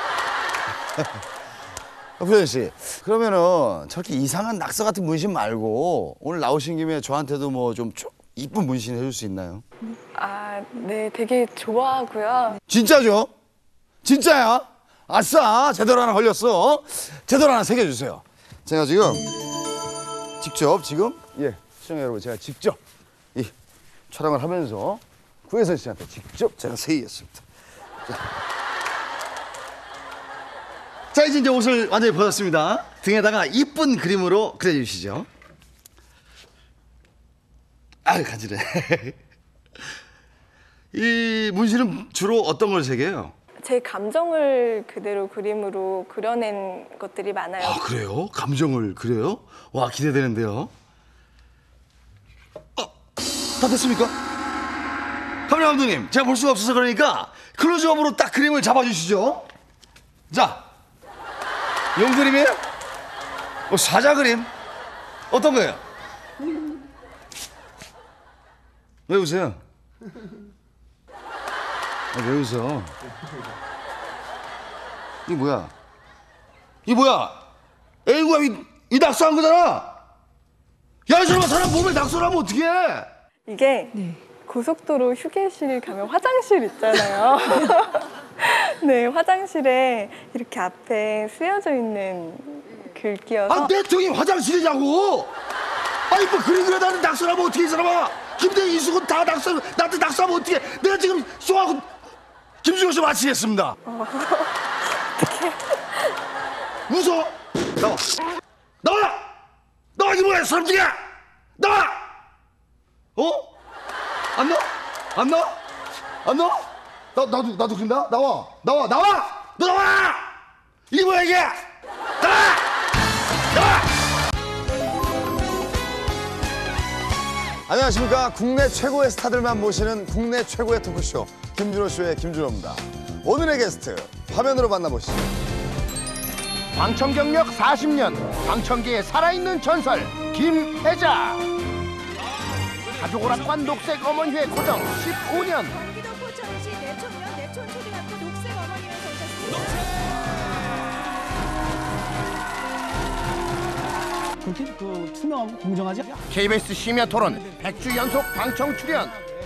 구혜선 씨 그러면은 저렇게 이상한 낙서 같은 문신 말고 오늘 나오신 김에 저한테도 뭐 좀 이쁜 문신 해줄 수 있나요? 아, 네, 되게 좋아하고요. 진짜죠? 진짜야? 아싸 제대로 하나 걸렸어. 제대로 하나 새겨주세요. 제가 지금 직접 지금 예 시청자 여러분 제가 직접 이 촬영을 하면서 구혜선 씨한테 직접 제가 새기겠습니다. 자. 자 이제 이제 옷을 완전히 벗었습니다. 등에다가 이쁜 그림으로 그려주시죠. 아유 간지래. 이 문신은 주로 어떤 걸 새겨요? 제 감정을 그대로 그림으로 그려낸 것들이 많아요. 아, 그래요? 감정을 그래요? 와, 기대되는데요. 어, 다 됐습니까? 카메라 감독님, 제가 볼 수가 없어서 그러니까 클로즈업으로 딱 그림을 잡아주시죠. 자, 용 그림이에요? 어, 사자 그림? 어떤 거예요? 왜 웃어요? 아, 왜 웃어? 이게 뭐야? 이게 뭐야? 에이구야, 이, 이 낙서한 거잖아! 야, 이 사람아, 사람 몸에 낙서를 하면 어떡해! 이게 고속도로 휴게실 가면 화장실 있잖아요. 네, 화장실에 이렇게 앞에 쓰여져 있는 글귀여서. 아, 내 등이 화장실이냐고! 아니, 뭐 그림 그려다는 낙서를 하면 어떡해, 이 사람아! 김대희, 이수근 다 낙서, 나한테 낙서하면 어떡해! 내가 지금 쇼하고 김준호 씨 마치겠습니다. 어, 어떡해. 웃어! 나와! 나와! 나와, 이게 뭐야, 사람 중에! 나와! 어? 안 나와? 안 나와? 안 나와? 나, 나도, 나도 그린다? 나와! 나와! 나와! 너 나와! 이게 뭐야, 이게! 나와! 나와! 안녕하십니까. 국내 최고의 스타들만 모시는 국내 최고의 토크쇼 김준호 쇼의 김준호입니다. 오늘의 게스트 화면으로 만나보시죠. 방청 경력 사십 년, 방청계의 살아있는 전설 김혜자. 가족 오락관 녹색 어머니회 고정 십오 년. 경기도 포천시 내촌면 내촌초등학교 녹색 어머니회에서 오셨습니다. 그렇게 그 투명하고 공정하지? 케이비에스 심야 토론 백 주 연속 방청 출연.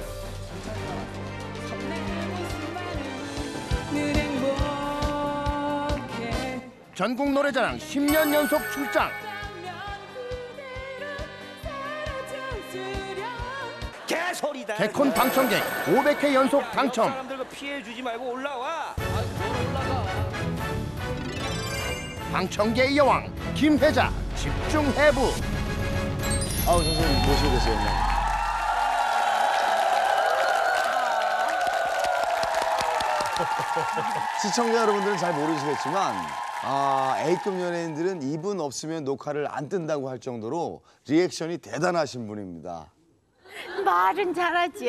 전국 노래자랑 십 년 연속 출장. 개소리다. 개콘 방청객 오백 회 연속 당첨. 사람들 피해 주지 말고 올라와. 방청계의 여왕 김혜자 집중해부. 아우, 선생님 모시고 계세요. 시청자 여러분들은 잘 모르시겠지만 아, A급 연예인들은 이분 없으면 녹화를 안 뜬다고 할 정도로 리액션이 대단하신 분입니다. 말은 잘하지요.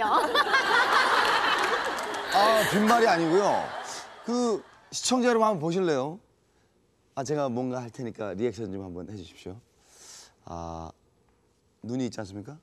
아, 빈말이 아니고요. 그 시청자 여러분 한번 보실래요? 아, 제가 뭔가 할 테니까 리액션 좀 한번 해주십시오. 아, 눈이 있지 않습니까?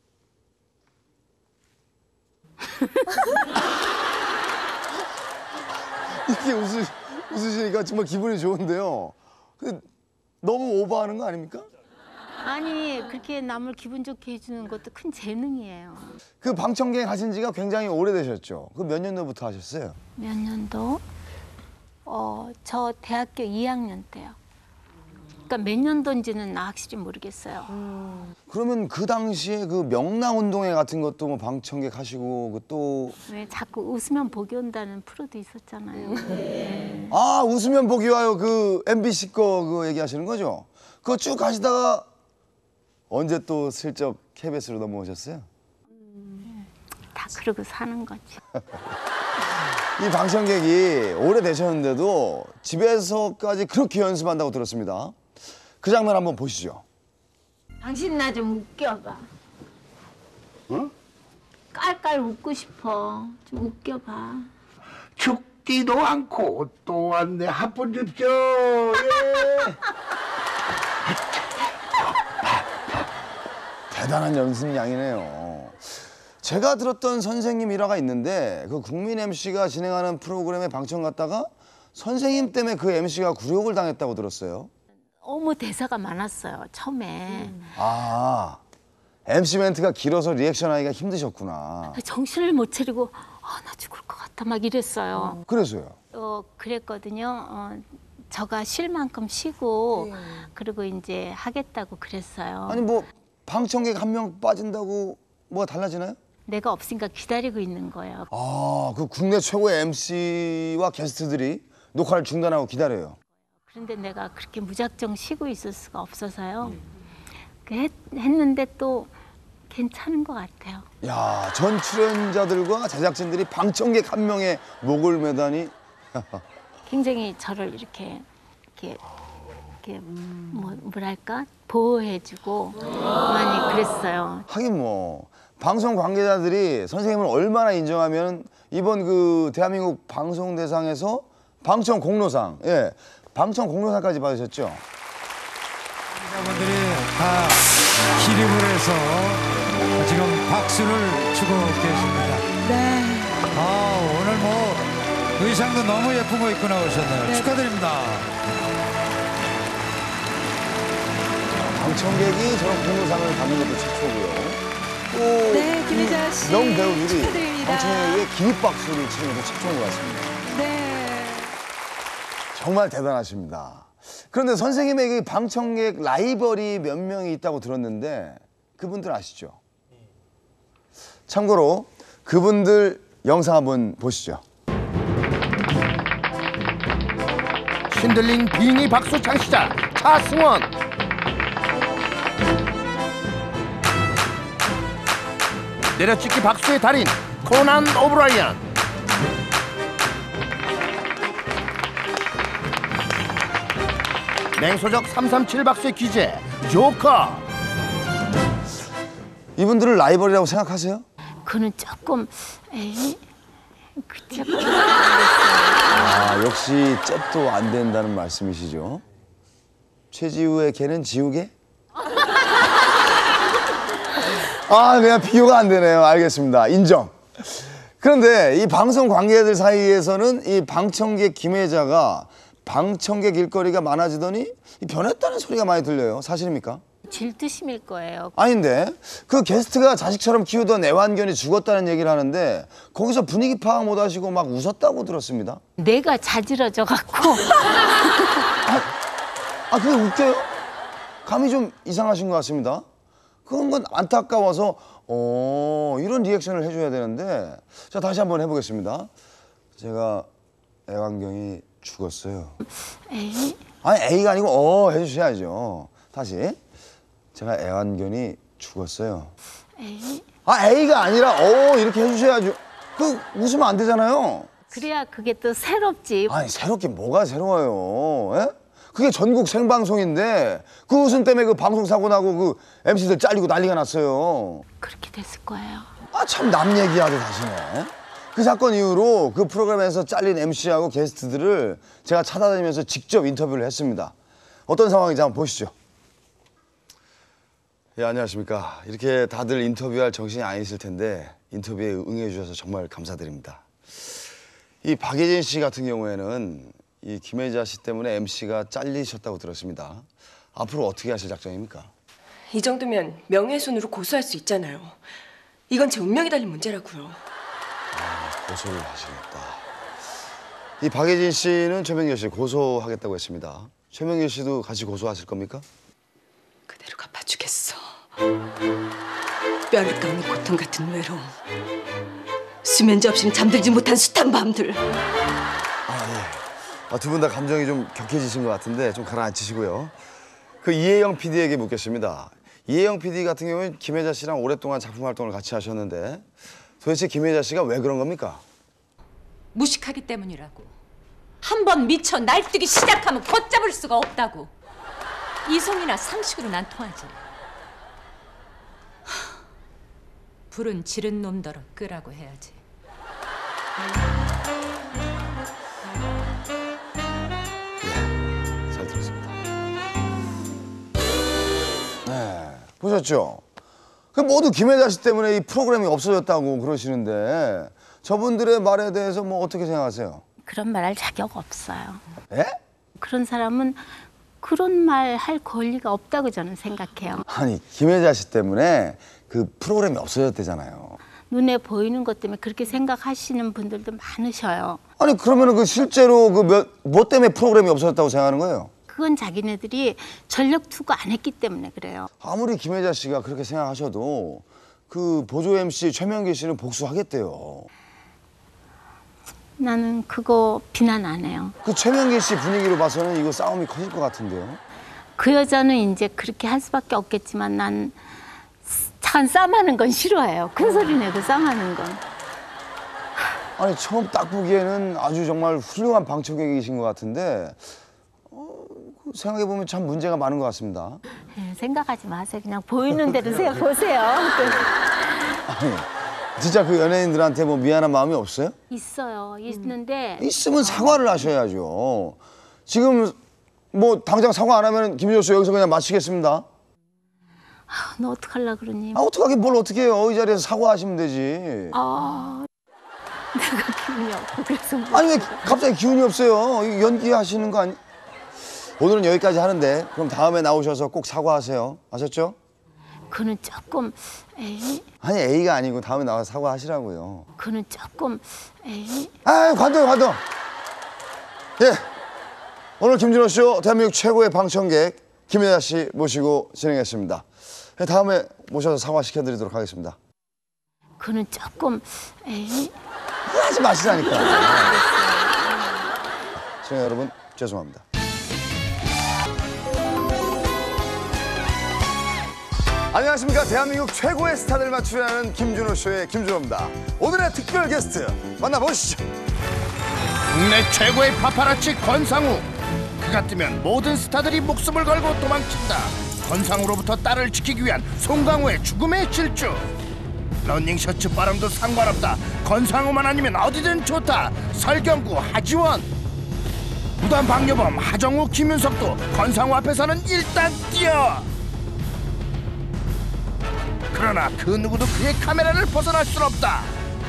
이렇게 웃으, 웃으시니까 정말 기분이 좋은데요. 근데 너무 오버하는 거 아닙니까? 아니, 그렇게 남을 기분 좋게 해주는 것도 큰 재능이에요. 그 방청객 하신 지가 굉장히 오래되셨죠? 그 몇 년도부터 하셨어요? 몇 년도? 어, 저 대학교 이 학년 때요. 그러니까 몇 년도인지는 나 확실히 모르겠어요. 음. 그러면 그 당시에 그 명랑운동회 같은 것도 뭐 방청객 하시고 그 또 왜 자꾸 웃으면 복이 온다는 프로도 있었잖아요. 네. 아, 웃으면 복이 와요. 그 엠비씨 거 그거 얘기하시는 거죠? 그거 쭉 하시다가 언제 또 슬쩍 케이비에스로 넘어오셨어요? 다 그러고 사는 거지. 이 방청객이 오래되셨는데도 집에서까지 그렇게 연습한다고 들었습니다. 그 장면 한번 보시죠. 당신 나 좀 웃겨봐. 응? 깔깔 웃고 싶어. 좀 웃겨봐. 죽지도 않고 또 왔네. 한푼 줍쇼. 예. 대단한 연습량이네요. 제가 들었던 선생님 일화가 있는데 그 국민 엠씨가 진행하는 프로그램에 방청 갔다가 선생님 때문에 그 엠씨가 굴욕을 당했다고 들었어요. 너무 대사가 많았어요, 처음에. 아, 엠씨 멘트가 길어서 리액션 하기가 힘드셨구나. 정신을 못 차리고 아, 나 죽을 것 같다 막 이랬어요. 그래서요? 어, 그랬거든요. 어, 저가 쉴 만큼 쉬고 네. 그리고 이제 하겠다고 그랬어요. 아니 뭐 방청객 한 명 빠진다고 뭐가 달라지나요? 내가 없으니까 기다리고 있는 거예요. 아, 그 국내 최고의 엠씨와 게스트들이 녹화를 중단하고 기다려요. 그런데 내가 그렇게 무작정 쉬고 있을 수가 없어서요. 그 했, 했는데 또 괜찮은 것 같아요. 야, 전 출연자들과 제작진들이 방청객 한 명의 목을 매다니 굉장히 저를 이렇게 이렇게 이렇게 뭐 뭐랄까 보호해주고 많이 그랬어요. 하긴 뭐 방송 관계자들이 선생님을 얼마나 인정하면 이번 그 대한민국 방송대상에서 방청 공로상, 예, 방청 공로상까지 받으셨죠? 여러분들이 다 기립을 해서 지금 박수를 주고 계십니다. 네. 아, 오늘 뭐 의상도 너무 예쁜 거 입고 나오셨네요. 네. 축하드립니다. 방청객이 저런 공로상을 받는 것도 최초고요. 또 네, 김혜자 씨. 명배우들이 축하드립니다. 방청객에게 기립박수를 치는 것도 최초인 것 같습니다. 네. 정말 대단하십니다. 그런데 선생님에게 방청객 라이벌이 몇 명이 있다고 들었는데 그분들 아시죠? 참고로 그분들 영상 한번 보시죠. 신들린 빙의 박수 창시자 차승원. 내려찍기 박수의 달인 코난 오브라이언. 맹소적 삼삼칠 박수의 귀재 조커. 이분들을 라이벌이라고 생각하세요? 그는 조금 에이 그쪽 아, 역시 잽도 안 된다는 말씀이시죠? 최지우의 개는 지우개? 아, 그냥 비교가 안 되네요. 알겠습니다. 인정. 그런데 이 방송 관계자들 사이에서는 이 방청객 김혜자가 방청객 일거리가 많아지더니 변했다는 소리가 많이 들려요. 사실입니까? 질투심일 거예요. 아닌데 그 게스트가 자식처럼 키우던 애완견이 죽었다는 얘기를 하는데 거기서 분위기 파악 못 하시고 막 웃었다고 들었습니다. 내가 자지러져 갖고 아, 그게 웃겨요? 감이 좀 이상하신 것 같습니다. 그런 건 안타까워서 어 이런 리액션을 해줘야 되는데 자, 다시 한번 해보겠습니다. 제가 애완견이 죽었어요. 에이 아니 A가 아니고 어 해주셔야죠. 다시. 제가 애완견이 죽었어요. 에이 아, A가 아니라 어 이렇게 해주셔야죠. 그 웃으면 안 되잖아요. 그래야 그게 또 새롭지. 아니, 새롭게 뭐가 새로워요? 에? 그게 전국 생방송인데 그 웃음 때문에 그 방송 사고 나고 그 엠씨들 잘리고 난리가 났어요. 그렇게 됐을 거예요. 아, 참 남 얘기하듯 하시네. 그 사건 이후로 그 프로그램에서 잘린 엠씨하고 게스트들을 제가 찾아다니면서 직접 인터뷰를 했습니다. 어떤 상황인지 한번 보시죠. 예, 안녕하십니까. 이렇게 다들 인터뷰할 정신이 아니실 텐데 인터뷰에 응해 주셔서 정말 감사드립니다. 이 박예진 씨 같은 경우에는 이 김혜자 씨 때문에 엠씨가 잘리셨다고 들었습니다. 앞으로 어떻게 하실 작정입니까? 이 정도면 명예훼손으로 고소할 수 있잖아요. 이건 제 운명이 달린 문제라고요. 아, 고소를 하시겠다. 이 박예진 씨는 최명길 씨 고소하겠다고 했습니다. 최명길 씨도 같이 고소하실 겁니까? 그대로 갚아주겠어. 뼈를 깎는 고통 같은 외로움. 수면제 없이는 잠들지 못한 숱한 밤들. 아, 두 분 다 감정이 좀 격해지신 것 같은데 좀 가라앉히시고요. 그 이혜영 피디에게 묻겠습니다. 이혜영 피디 같은 경우는 김혜자 씨랑 오랫동안 작품 활동을 같이 하셨는데 도대체 김혜자 씨가 왜 그런 겁니까? 무식하기 때문이라고. 한 번 미쳐 날뛰기 시작하면 걷잡을 수가 없다고. 이성이나 상식으로 난 통하지. 하, 불은 지른 놈더러 끄라고 해야지. 잘 들었습니다. 네, 보셨죠? 그 모두 김혜자 씨 때문에 이 프로그램이 없어졌다고 그러시는데 저분들의 말에 대해서 뭐 어떻게 생각하세요? 그런 말 할 자격 없어요. 예? 그런 사람은 그런 말 할 권리가 없다고 저는 생각해요. 아니, 김혜자 씨 때문에 그 프로그램이 없어졌대잖아요. 눈에 보이는 것 때문에 그렇게 생각하시는 분들도 많으셔요. 아니, 그러면 그 실제로 그 몇, 뭐 때문에 프로그램이 없어졌다고 생각하는 거예요? 그건 자기네들이 전력 투구 안 했기 때문에 그래요. 아무리 김혜자 씨가 그렇게 생각하셔도 그 보조 엠씨 최명길 씨는 복수하겠대요. 나는 그거 비난 안 해요. 그 최명길 씨 분위기로 봐서는 이거 싸움이 커질 것 같은데요. 그 여자는 이제 그렇게 할 수밖에 없겠지만 난 참 싸움하는 건 싫어해요. 큰 소리 내고 싸움하는 건. 아니 처음 딱 보기에는 아주 정말 훌륭한 방청객이신 것 같은데 어, 생각해 보면 참 문제가 많은 것 같습니다. 네, 생각하지 마세요. 그냥 보이는 대로 생각 보세요. 아니 진짜 그 연예인들한테 뭐 미안한 마음이 없어요? 있어요. 있는데 있으면 사과를 하셔야죠. 지금 뭐 당장 사과 안 하면 김준호 씨 여기서 그냥 마치겠습니다. 아, 너 어떡하려 그러니? 아 어떡하게 뭘 어떻게 해요? 이 자리에서 사과하시면 되지. 아, 내가 기운이 없고 그래서 뭐. 아니 왜 갑자기 기운이 없어요? 이거 연기하시는 거 아니? 오늘은 여기까지 하는데 그럼 다음에 나오셔서 꼭 사과하세요. 아셨죠? 그는 조금 에이. 아니 A가 아니고 다음에 나와서 사과하시라고요. 그는 조금 에이. 아 관둬요 관둬. 예. 오늘 김준호 쇼 대한민국 최고의 방청객 김연아 씨 모시고 진행했습니다. 다음에 모셔서 사과시켜드리도록 하겠습니다. 그는 조금 에이. 하지 마시라니까. 시청자 여러분 죄송합니다. 안녕하십니까. 대한민국 최고의 스타들만 출연하는 김준호 쇼의 김준호입니다. 오늘의 특별 게스트 만나보시죠. 국내 최고의 파파라치 권상우. 그가 뜨면 모든 스타들이 목숨을 걸고 도망친다. 권상우로부터 딸을 지키기 위한 송강호의 죽음의 질주. 러닝셔츠 바람도 상관없다. 권상우만 아니면 어디든 좋다. 설경구 하지원. 무단 방뇨범 하정우 김윤석도 권상우 앞에서는 일단 뛰어. 그러나 그 누구도 그의 카메라를 벗어날 순 없다.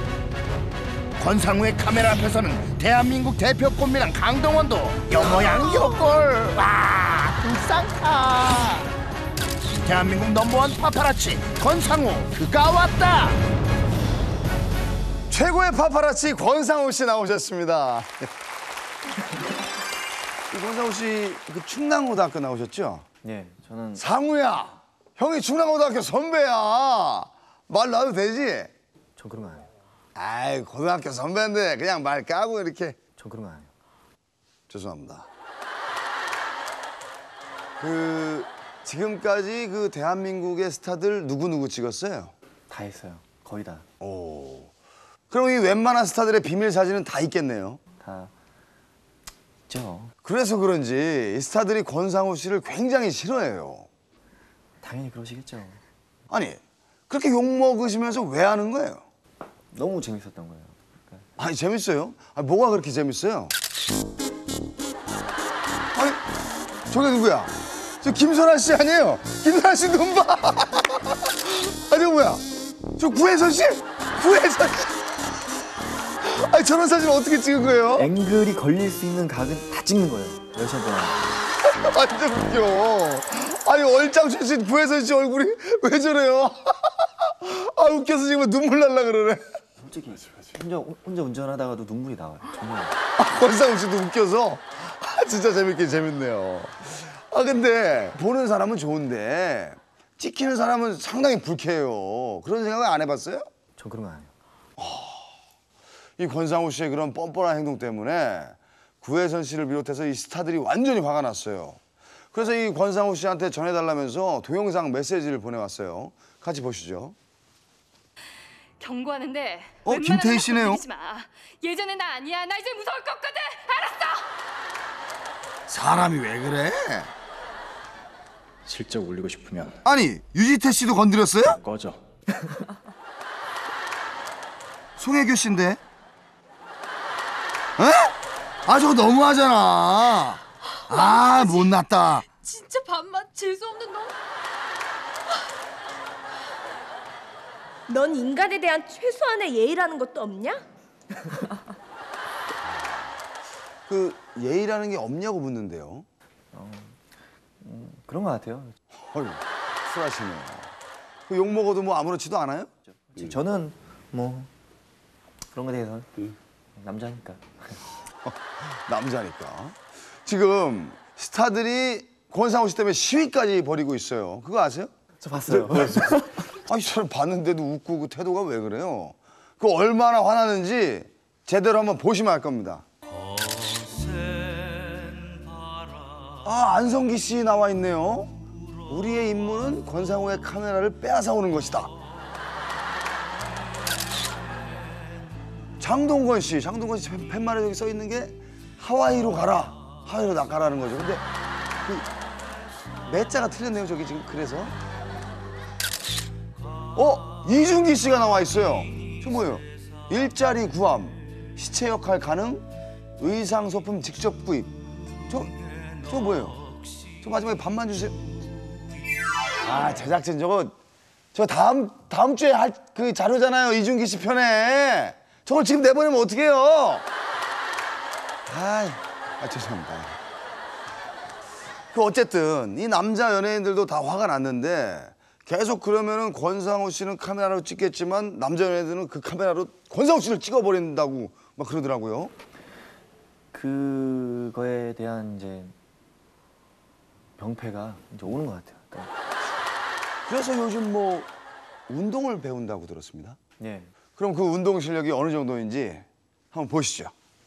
권상우의 카메라 앞에서는 대한민국 대표 꽃미남 강동원도 여모양 요꼴. 와 불쌍하. 대한민국 넘버원 파파라치 권상우 그가 왔다. 최고의 파파라치 권상우 씨 나오셨습니다. 권상우 씨 그 충남고등학교 나오셨죠? 네, 저는 상우야. 형이 충남고등학교 선배야. 말 놔도 되지? 전 그런 거 아니에요. 아이 고등학교 선배인데 그냥 말 까고 이렇게. 전 그런 거 아니에요. 죄송합니다. 그 지금까지 그 대한민국의 스타들 누구누구 찍었어요? 다 했어요. 거의 다. 오. 그럼 이 웬만한 스타들의 비밀 사진은 다 있겠네요? 다 있죠. 그래서 그런지 이 스타들이 권상우 씨를 굉장히 싫어해요. 당연히 그러시겠죠. 아니 그렇게 욕먹으시면서 왜 하는 거예요? 너무 재밌었던 거예요. 그러니까. 아니 재밌어요? 아니, 뭐가 그렇게 재밌어요? 아니 저게 누구야? 저 김선아 씨 아니에요? 김선아 씨 눈 봐. 아니 뭐야? 저 구혜선 씨? 구혜선 씨? 아니 저런 사진 어떻게 찍은 거예요? 앵글이 걸릴 수 있는 각은 다 찍는 거예요. 열 시간 동안. 완전 웃겨. 아니 얼짱 출신 구혜선 씨 얼굴이 왜 저래요? 아 웃겨서 지금 눈물 날라 그러네. 솔직히 혼자 혼자 운전하다가도 눈물이 나와요. 정말. 아, 권상우 씨도 웃겨서 아, 진짜 재밌긴 재밌네요. 아 근데 보는 사람은 좋은데 찍히는 사람은 상당히 불쾌해요. 그런 생각을 안 해봤어요? 전 그런 거 아니에요. 이 권상우 씨의 그런 뻔뻔한 행동 때문에 구혜선 씨를 비롯해서 이 스타들이 완전히 화가 났어요. 그래서 이 권상우 씨한테 전해달라면서 동영상 메시지를 보내왔어요. 같이 보시죠. 경고하는데 어, 김태희 씨네요. 건드리지 마. 예전에 나 아니야. 나 이제 무서울 것 같거든. 알았어. 사람이 왜 그래? 실적 올리고 싶으면 아니 유지태 씨도 건드렸어요? 꺼져. 송혜교 씨인데? 에? 아 저거 너무하잖아. 아 못났다. 진짜 반만 재수 없는 놈. 넌 인간에 대한 최소한의 예의라는 것도 없냐? 그 예의라는 게 없냐고 묻는데요. 어, 음, 그런 것 같아요. 어휴, 쿨하시네요. 그 욕 먹어도 뭐 아무렇지도 않아요? 저는 뭐 그런 거에 대해서 남자니까. 남자니까. 지금 스타들이 권상우 씨 때문에 시위까지 벌이고 있어요. 그거 아세요? 저 봤어요. 아니 저를 봤는데도 웃고 그 태도가 왜 그래요? 그 얼마나 화나는지 제대로 한번 보시면 알 겁니다. 아 안성기 씨 나와 있네요. 우리의 임무는 권상우의 카메라를 빼앗아 오는 것이다. 장동건 씨, 장동건 씨 팻- 팻말에 여기 써 있는 게 하와이로 가라, 하와이로 낚아라는 거죠. 근데 그 매자가 틀렸네요, 저기 지금. 그래서 어 이준기 씨가 나와 있어요. 저 뭐예요? 일자리 구함, 시체 역할 가능, 의상 소품 직접 구입. 저 저 뭐예요? 저 마지막에 밥만 주세요. 아 제작진 저거 저 다음 다음 주에 할 그 자료잖아요, 이준기 씨 편에. 저걸 지금 내보내면 어떡해요? 아, 아 죄송합니다. 그 어쨌든 이 남자 연예인들도 다 화가 났는데 계속 그러면은 권상우 씨는 카메라로 찍겠지만 남자 연예인들은 그 카메라로 권상우 씨를 찍어버린다고 막 그러더라고요. 그거에 대한 이제 병폐가 이제 오는 것 같아요. 그러니까 그래서 요즘 뭐 운동을 배운다고 들었습니다. 네. 그럼 그 운동 실력이 어느 정도인지 한번 보시죠.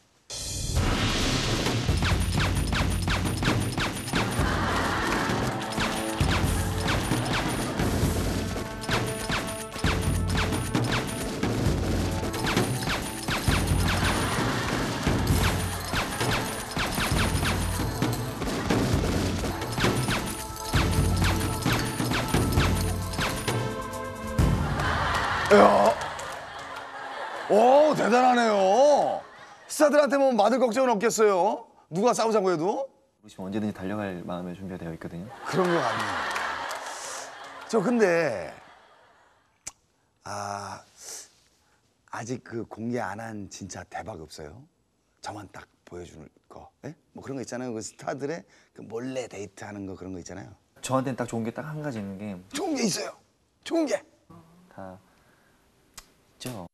이야. 오 대단하네요. 스타들한테 뭐 맞을 걱정은 없겠어요. 누가 싸우자고 해도. 지금 언제든지 달려갈 마음의 준비가 되어 있거든요. 그런 거 아니에요. 저 근데 아 아직 그 공개 안 한 진짜 대박 없어요? 저만 딱 보여주는 거. 예? 뭐 그런 거 있잖아요. 그 스타들의 그 몰래 데이트하는 거 그런 거 있잖아요. 저한테는 딱 좋은 게 딱 한 가지 있는 게 좋은 게 있어요. 좋은 게. 다 있죠.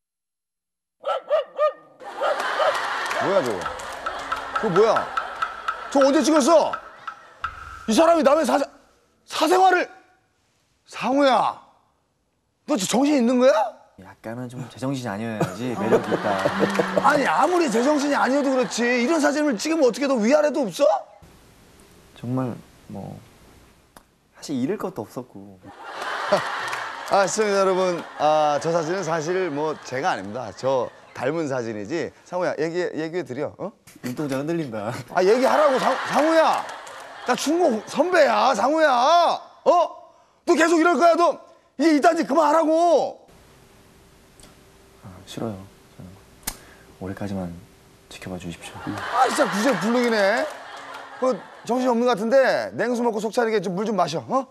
뭐야 저거? 그거 뭐야? 저 언제 찍었어? 이 사람이 남의 사생 사생활을 상우야, 너 정신 있는 거야? 약간은 좀 제정신이 아니어야지 매력이 있다. 아니 아무리 제정신이 아니어도 그렇지 이런 사진을 찍으면 어떻게 너 위아래도 없어? 정말 뭐 사실 잃을 것도 없었고. 아 시청자 여러분, 아 저 사진은 사실 뭐 제가 아닙니다. 저 닮은 사진이지. 상우야 얘기 얘기해 드려. 어? 눈동자 흔들린다. 아 얘기하라고. 상, 상우야, 나 충고 선배야. 상우야, 어? 너 계속 이럴 거야. 너 이제 이딴 짓 그만하라고. 아, 싫어요. 저는 올해까지만 지켜봐 주십시오. 아 진짜 구제 불능이네. 그 정신 없는 것 같은데 냉수 먹고 속 차리게 좀 물 좀 마셔. 어?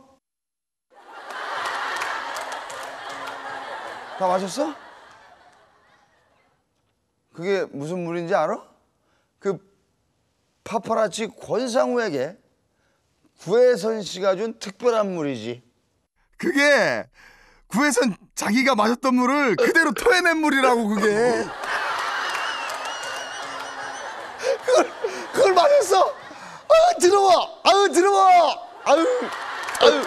다 마셨어? 그게 무슨 물인지 알아? 그 파파라치 권상우에게 구혜선 씨가 준 특별한 물이지. 그게 구혜선 자기가 마셨던 물을 그대로 토해낸 물이라고. 그게 그걸 그걸 마셨어. 아 더러워. 아유 더러워. 아유 아유.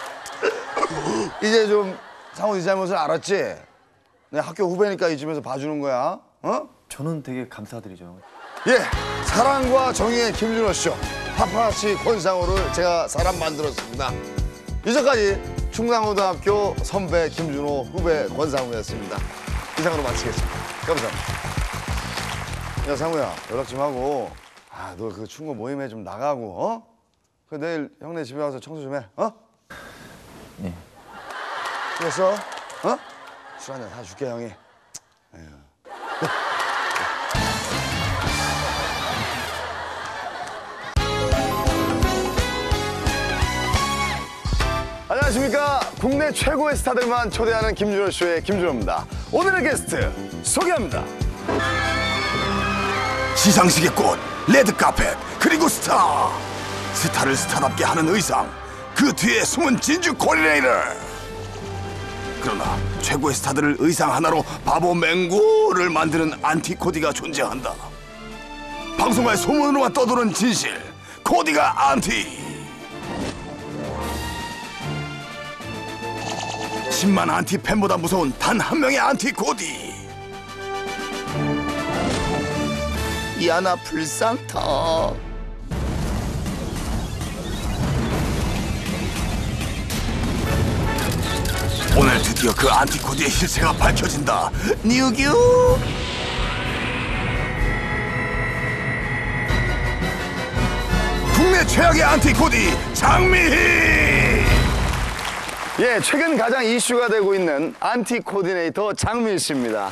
이제 좀 상우 네 잘못을 알았지? 내 학교 후배니까 이쯤에서 봐주는 거야. 어? 저는 되게 감사드리죠. 예, 사랑과 정의의 김준호 쇼 파파라치 권상우를 제가 사람 만들었습니다. 이제까지 충남고등학교 선배 김준호, 후배 권상우였습니다. 이상으로 마치겠습니다. 감사합니다. 야 상우야, 연락 좀 하고, 아 너 그 충고 모임에 좀 나가고, 어? 그 내일 형네 집에 와서 청소 좀 해, 어? 네. 그래서 어? 술 한잔 사줄게 형이. 에휴. 안녕하십니까. 국내 최고의 스타들만 초대하는 김준호 쇼의 김준호입니다. 오늘의 게스트 소개합니다. 시상식의 꽃, 레드카펫, 그리고 스타. 스타를 스타답게 하는 의상, 그 뒤에 숨은 진주 코디네이터. 그러나 최고의 스타들을 의상 하나로 바보 맹고를 만드는 안티코디가 존재한다. 방송가의 소문으로만 떠도는 진실, 코디가 안티. 십만 안티 팬보다 무서운 단 한 명의 안티 코디. 야나 불상타. 오늘 드디어 그 안티 코디의 실체가 밝혀진다. 뉴규. 국내 최악의 안티 코디 장미희. 예, 최근 가장 이슈가 되고 있는 안티 코디네이터 장미희 씨입니다.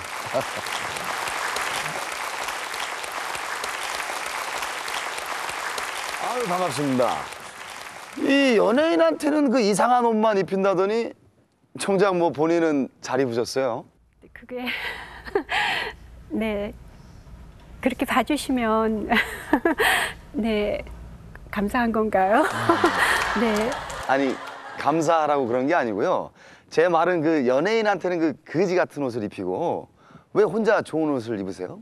아유, 반갑습니다. 이 연예인한테는 그 이상한 옷만 입힌다더니 정작 뭐 본인은 잘 입으셨어요? 그게 네 그렇게 봐주시면 네 감사한 건가요? 네. 아니 감사하라고 그런 게 아니고요. 제 말은 그 연예인한테는 그 거지 같은 옷을 입히고 왜 혼자 좋은 옷을 입으세요?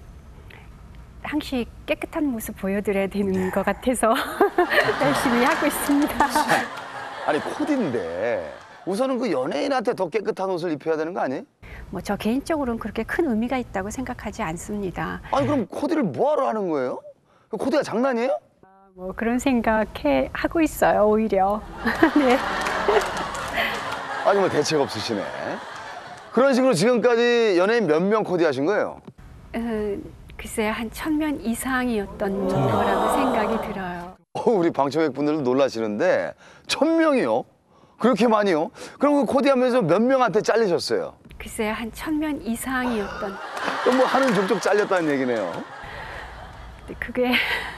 항시 깨끗한 모습 보여드려야 되는 것 같아서 열심히 하고 있습니다. 아니 코디인데 우선은 그 연예인한테 더 깨끗한 옷을 입혀야 되는 거 아니에요? 뭐 저 개인적으로는 그렇게 큰 의미가 있다고 생각하지 않습니다. 아니 그럼 코디를 뭐하러 하는 거예요? 코디가 장난이에요? 뭐 그런 생각해 하고 있어요 오히려. 네. 아니 뭐 대책 없으시네. 그런 식으로 지금까지 연예인 몇 명 코디하신 거예요? 어, 글쎄요 한 천명 이상이었던 거라고 생각이 들어요. 어, 우리 방청객 분들도 놀라시는데 천 명이요? 그렇게 많이요? 그럼 그 코디하면서 몇 명한테 잘리셨어요? 글쎄요 한 천명 이상이었던. 그럼 뭐 하는 족족 잘렸다는 얘기네요. 그게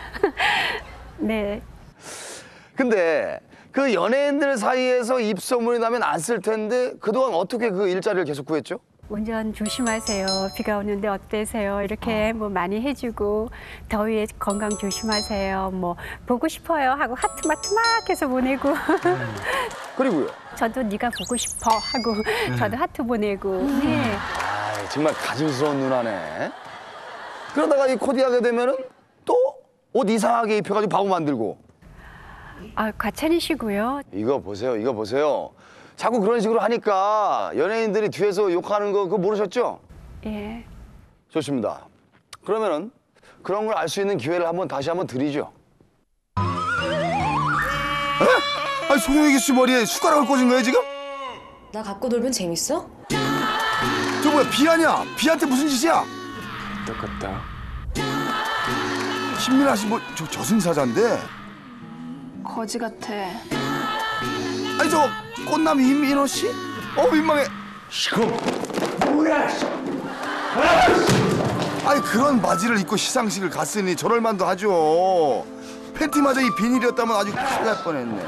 네. 근데 그 연예인들 사이에서 입소문이 나면 안 쓸 텐데 그동안 어떻게 그 일자리를 계속 구했죠? 운전 조심하세요. 비가 오는데 어때세요? 이렇게 뭐 많이 해주고 더위에 건강 조심하세요. 뭐 보고 싶어요 하고 하트 마트 막 해서 보내고. 그리고요? 저도 네가 보고 싶어 하고 저도 하트 보내고. 네. 아, 정말 가증스러운 누나네. 그러다가 이 코디하게 되면은 또 옷 이상하게 입혀가지고 바보 만들고. 아, 과찬이시고요. 이거 보세요, 이거 보세요. 자꾸 그런 식으로 하니까 연예인들이 뒤에서 욕하는 거 그거 모르셨죠? 예. 좋습니다. 그러면은 그런 걸 알 수 있는 기회를 한번 다시 한번 드리죠. 에? 아니 송영기 씨 머리에 숟가락을 꽂은 거예요 지금? 나 갖고 놀면 재밌어? 저 뭐야 비 아니야? 비한테 무슨 짓이야? 똑같다. 신민아 씨 뭐 저 저승사자인데? 거지 같아. 아니 저 꽃남 임민호 씨? 어 민망해. 시금 뭐야? 아니 그런 바지를 입고 시상식을 갔으니 저럴 만도 하죠. 팬티마저 이 비닐이었다면 아주 큰일 날 뻔했네.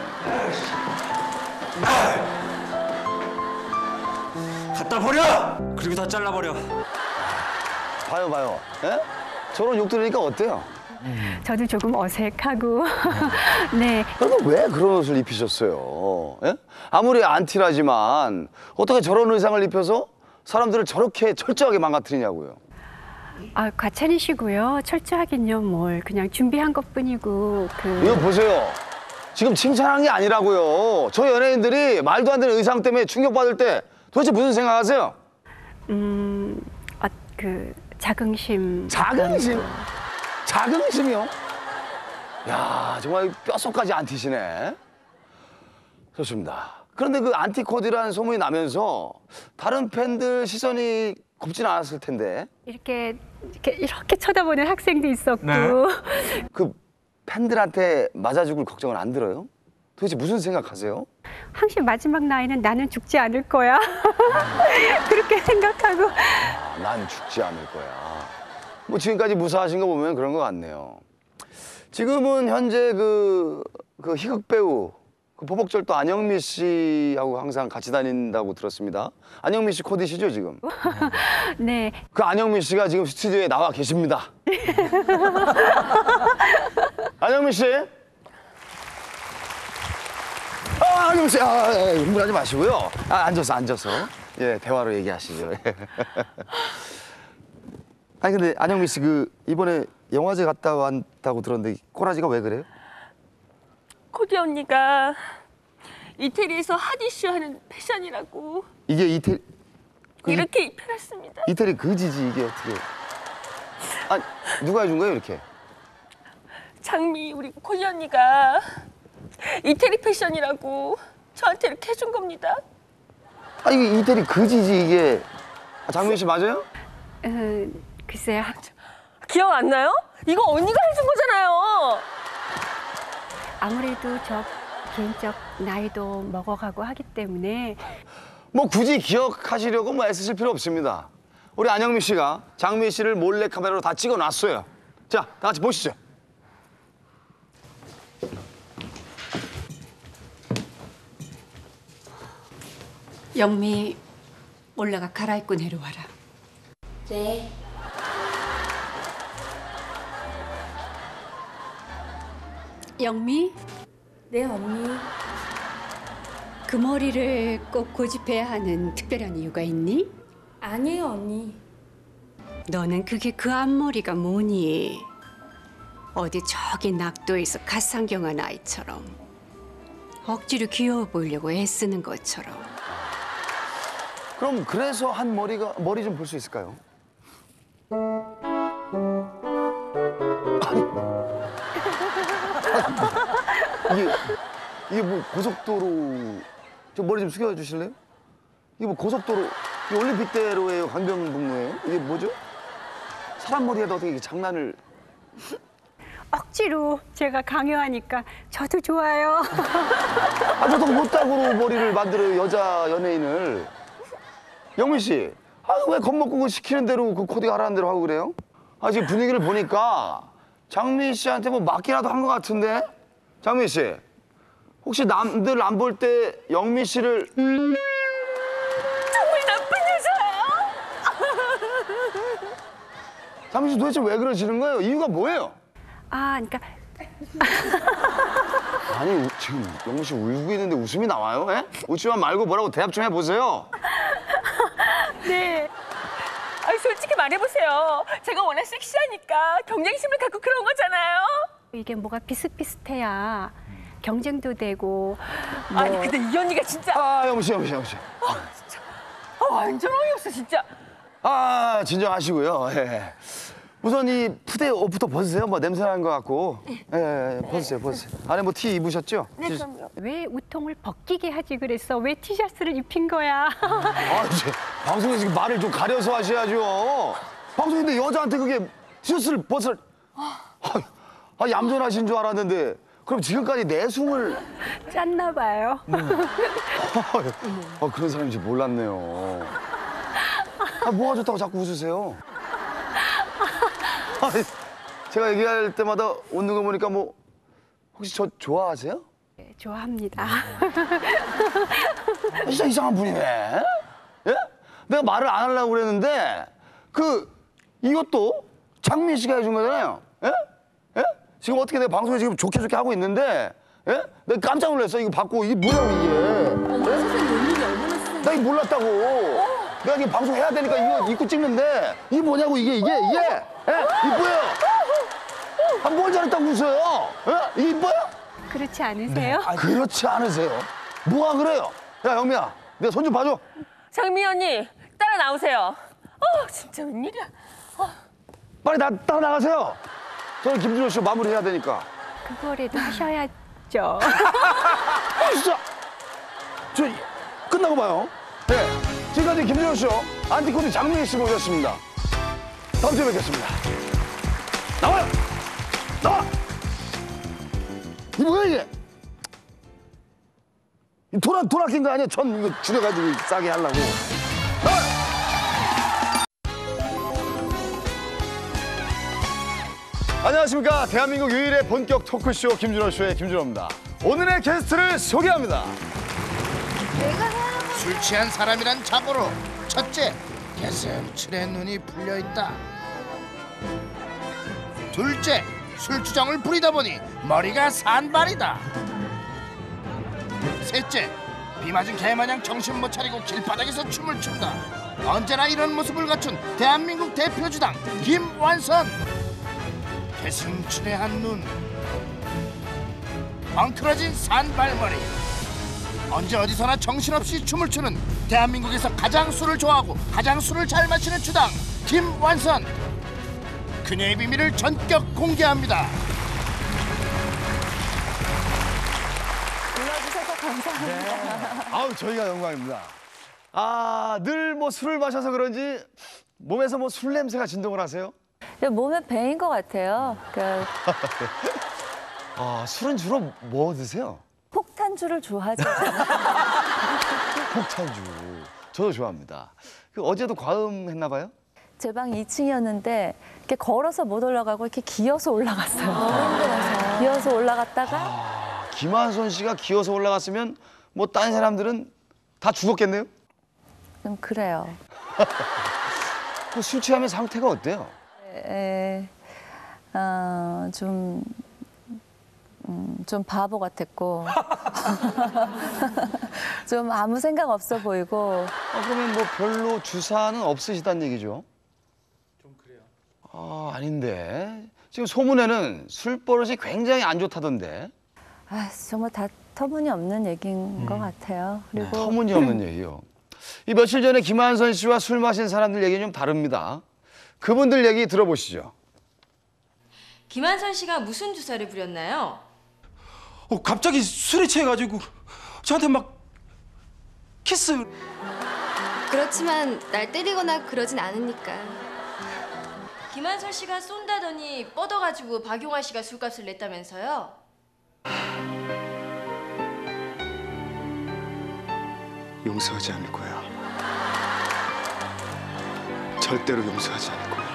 갖다 버려! 그리고 다 잘라버려. 봐요 봐요. 에? 저런 욕 들으니까 어때요? 저도 조금 어색하고. 네. 그럼 왜 그런 옷을 입히셨어요? 예? 아무리 안티라지만 어떻게 저런 의상을 입혀서 사람들을 저렇게 철저하게 망가뜨리냐고요. 아, 과찬이시고요. 철저하긴요 뭘. 그냥 준비한 것뿐이고. 그... 이거 보세요. 지금 칭찬한 게 아니라고요. 저 연예인들이 말도 안 되는 의상 때문에 충격받을 때 도대체 무슨 생각하세요? 음, 아, 그 자긍심. 자긍심? 자긍심이요? 야 정말 뼛속까지 안티시네. 좋습니다. 그런데 그 안티 코디라는 소문이 나면서 다른 팬들 시선이 곱진 않았을 텐데. 이렇게 이렇게 이렇게 쳐다보는 학생도 있었고. 네. 그 팬들한테 맞아 죽을 걱정은 안 들어요? 도대체 무슨 생각하세요? 항상 마지막 나이는 나는 죽지 않을 거야. 그렇게 생각하고. 아, 난 죽지 않을 거야. 뭐 지금까지 무사하신 거 보면 그런 것 같네요. 지금은 현재 그, 그 희극 배우 그 보복절도 안영미 씨하고 항상 같이 다닌다고 들었습니다. 안영미 씨 코디시죠 지금? 네. 그 안영미 씨가 지금 스튜디오에 나와 계십니다. 안영미 씨. 아, 안영미 씨. 아, 흥분하지 마시고요. 아, 앉아서 앉아서. 예, 대화로 얘기하시죠. 아니 근데 안영미 씨 그 이번에 영화제 갔다 왔다고 들었는데 꼬라지가 왜 그래요? 코디 언니가 이태리에서 핫 이슈 하는 패션이라고 이게 이태리 그 이렇게 입혀놨습니다. 이태리 그지지 이게 어떻게? 아니 누가 해준 거예요 이렇게? 장미 우리 코디 언니가 이태리 패션이라고 저한테 이렇게 해준 겁니다. 아 이게 이태리 그지지 이게. 아, 장미 씨 맞아요? 어, 글쎄요. 기억 안 나요? 이거 언니가 해준 거잖아요. 아무래도 저 개인적 나이도 먹어가고 하기 때문에 뭐 굳이 기억하시려고 뭐 애쓰실 필요 없습니다. 우리 안영미 씨가 장미 씨를 몰래 카메라로 다 찍어놨어요. 자, 다 같이 보시죠. 영미, 올라가 갈아입고 내려와라. 네. 영미, 네, 언니. 그 머리를 꼭 고집해야 하는 특별한 이유가 있니? 아니에요, 언니. 너는 그게 그 앞머리가 뭐니? 어디 저기 낙도에서 갓상경한 아이처럼 억지로 귀여워 보이려고 애쓰는 것처럼. 그럼 그래서 한 머리가 머리 좀 볼 수 있을까요? 아니, 이게 이게 뭐 고속도로 저 머리 좀 숙여 주실래요? 이게 뭐 고속도로 이 올림픽대로예요, 광변북로예요? 이게 뭐죠? 사람 머리에다 어떻게 이렇게 장난을? 억지로 제가 강요하니까 저도 좋아요. 아, 보통 못다구로 머리를 만들어요, 여자 연예인을. 영미 씨, 아, 왜 겁먹고 그 시키는 대로 그 코디가 하라는 대로 하고 그래요? 아, 지금 분위기를 보니까 장미 씨한테 뭐 맞기라도 한 것 같은데? 장미 씨, 혹시 남들 안 볼 때 영미 씨를 정말 나쁜 여자예요. 장미 씨 도대체 왜 그러시는 거예요? 이유가 뭐예요? 아, 그러니까 아니, 우- 지금 영미 씨 울고 있는데 웃음이 나와요? 예? 웃지만 말고 뭐라고 대답 좀 해보세요. 네. 아, 솔직히 말해보세요. 제가 워낙 섹시하니까 경쟁심을 갖고 그런 거잖아요. 이게 뭐가 비슷비슷해야 경쟁도 되고. 뭐. 아니 근데 이 언니가 진짜. 아, 영미 씨, 영미 씨, 영미 씨. 아, 완전 어이없어 진짜. 아, 진정하시고요. 예. 우선 이 푸대 옷부터 벗으세요. 뭐 냄새 나는 것 같고. 예, 예, 벗으세요, 벗으세요. 안에 뭐 티 입으셨죠? 네, 그럼요. 왜 우통을 벗기게 하지 그랬어? 왜 티셔츠를 입힌 거야? 아, 이제 방송에서 지금 말을 좀 가려서 하셔야죠. 방송인데 여자한테 그게 티셔츠를 벗을. 아, 아, 얌전하신 줄 알았는데 그럼 지금까지 내숭을. 짰나 봐요. 아, 그런 사람인지 몰랐네요. 아, 뭐가 좋다고 자꾸 웃으세요? 아니, 제가 얘기할 때마다 웃는 거 보니까 뭐 혹시 저 좋아하세요? 네, 좋아합니다. 진짜 이상한 분이네. 예? 내가 말을 안 하려고 그랬는데 그 이것도 장미 씨가 해준 거잖아요. 예? 예? 지금 어떻게 내가 방송에 지금 좋게 좋게 하고 있는데 예? 내가 깜짝 놀랐어. 이거 받고 이게 뭐냐고 이게. 어머 선생님 웬일이 얼마나 쓰는. 나 이거 몰랐다고. 내가 이게 방송 해야 되니까 이거 입고 찍는데 이게 뭐냐고 이게 이게 이게. 예? 이뻐요. 아, 뭘 잘했다고 웃어요? 예? 이게 이뻐요? 그렇지 않으세요? 아, 그렇지 않으세요? 뭐가 그래요? 야, 영미야, 내가 손 좀 봐줘. 장미 언니 따라 나오세요. 어 진짜 웬일이야. 어. 빨리 나, 따라 나가세요. 저는 김준호 씨 마무리 해야 되니까. 그거라도 하셔야죠. 아, 진짜. 저 끝나고 봐요. 네, 지금까지 김준호 씨 안티코디 장미 씨 모셨습니다. 다음 주에 뵙겠습니다. 나와요. 나와. 이 뭐야 이게? 돈, 돈 아낀 거 아니야? 전 이거 줄여가지고 싸게 하려고. 나와. 안녕하십니까. 대한민국 유일의 본격 토크쇼 김준호 쇼의 김준호입니다. 오늘의 게스트를 소개합니다. 술 취한 사람이란 자고로 첫째, 개슴츠레 눈이 풀려있다. 둘째, 술주정을 부리다 보니 머리가 산발이다. 셋째, 비 맞은 개마냥 정신 못 차리고 길바닥에서 춤을 춘다. 언제나 이런 모습을 갖춘 대한민국 대표주당 김완선. 개슴츠레한 눈, 엉클어진 산발머리. 언제 어디서나 정신없이 춤을 추는 대한민국에서 가장 술을 좋아하고 가장 술을 잘 마시는 주당 김완선. 그녀의 비밀을 전격 공개합니다. 불러주셔서 감사합니다. 아우, 저희가 영광입니다. 아, 늘 뭐 술을 마셔서 그런지 몸에서 뭐 술 냄새가 진동을 하세요? 몸에 배인 것 같아요. 그 아, 술은 주로 뭐 드세요? 폭탄주를 좋아하죠. 폭탄주. 저도 좋아합니다. 그 어제도 과음했나 봐요? 제 방 이 층이었는데 이렇게 걸어서 못 올라가고 이렇게 기어서 올라갔어요. 기어서 올라갔다가 아, 김한선 씨가 기어서 올라갔으면 뭐 딴 사람들은 다 죽었겠네요? 좀 그래요. 그 술 취하면 상태가 어때요? 에, 어, 좀, 음, 좀 바보 같았고 좀 아무 생각 없어 보이고. 아, 그러면 뭐 별로 주사는 없으시단 얘기죠? 좀 그래요. 아, 아닌데. 지금 소문에는 술버릇이 굉장히 안 좋다던데. 아, 정말 다 터무니없는 얘기인 음. 것 같아요. 그리고 터무니없는 얘기요. 이 며칠 전에 김한선 씨와 술 마신 사람들 얘기는 좀 다릅니다. 그분들 얘기 들어보시죠. 김한선 씨가 무슨 주사를 부렸나요? 어, 갑자기 술에 취해가지고 저한테 막 키스. 그렇지만 날 때리거나 그러진 않으니까. 김한선 씨가 쏜다더니 뻗어가지고 박용화 씨가 술값을 냈다면서요? 용서하지 않을 거야. 절대로 용서하지 않을 거야.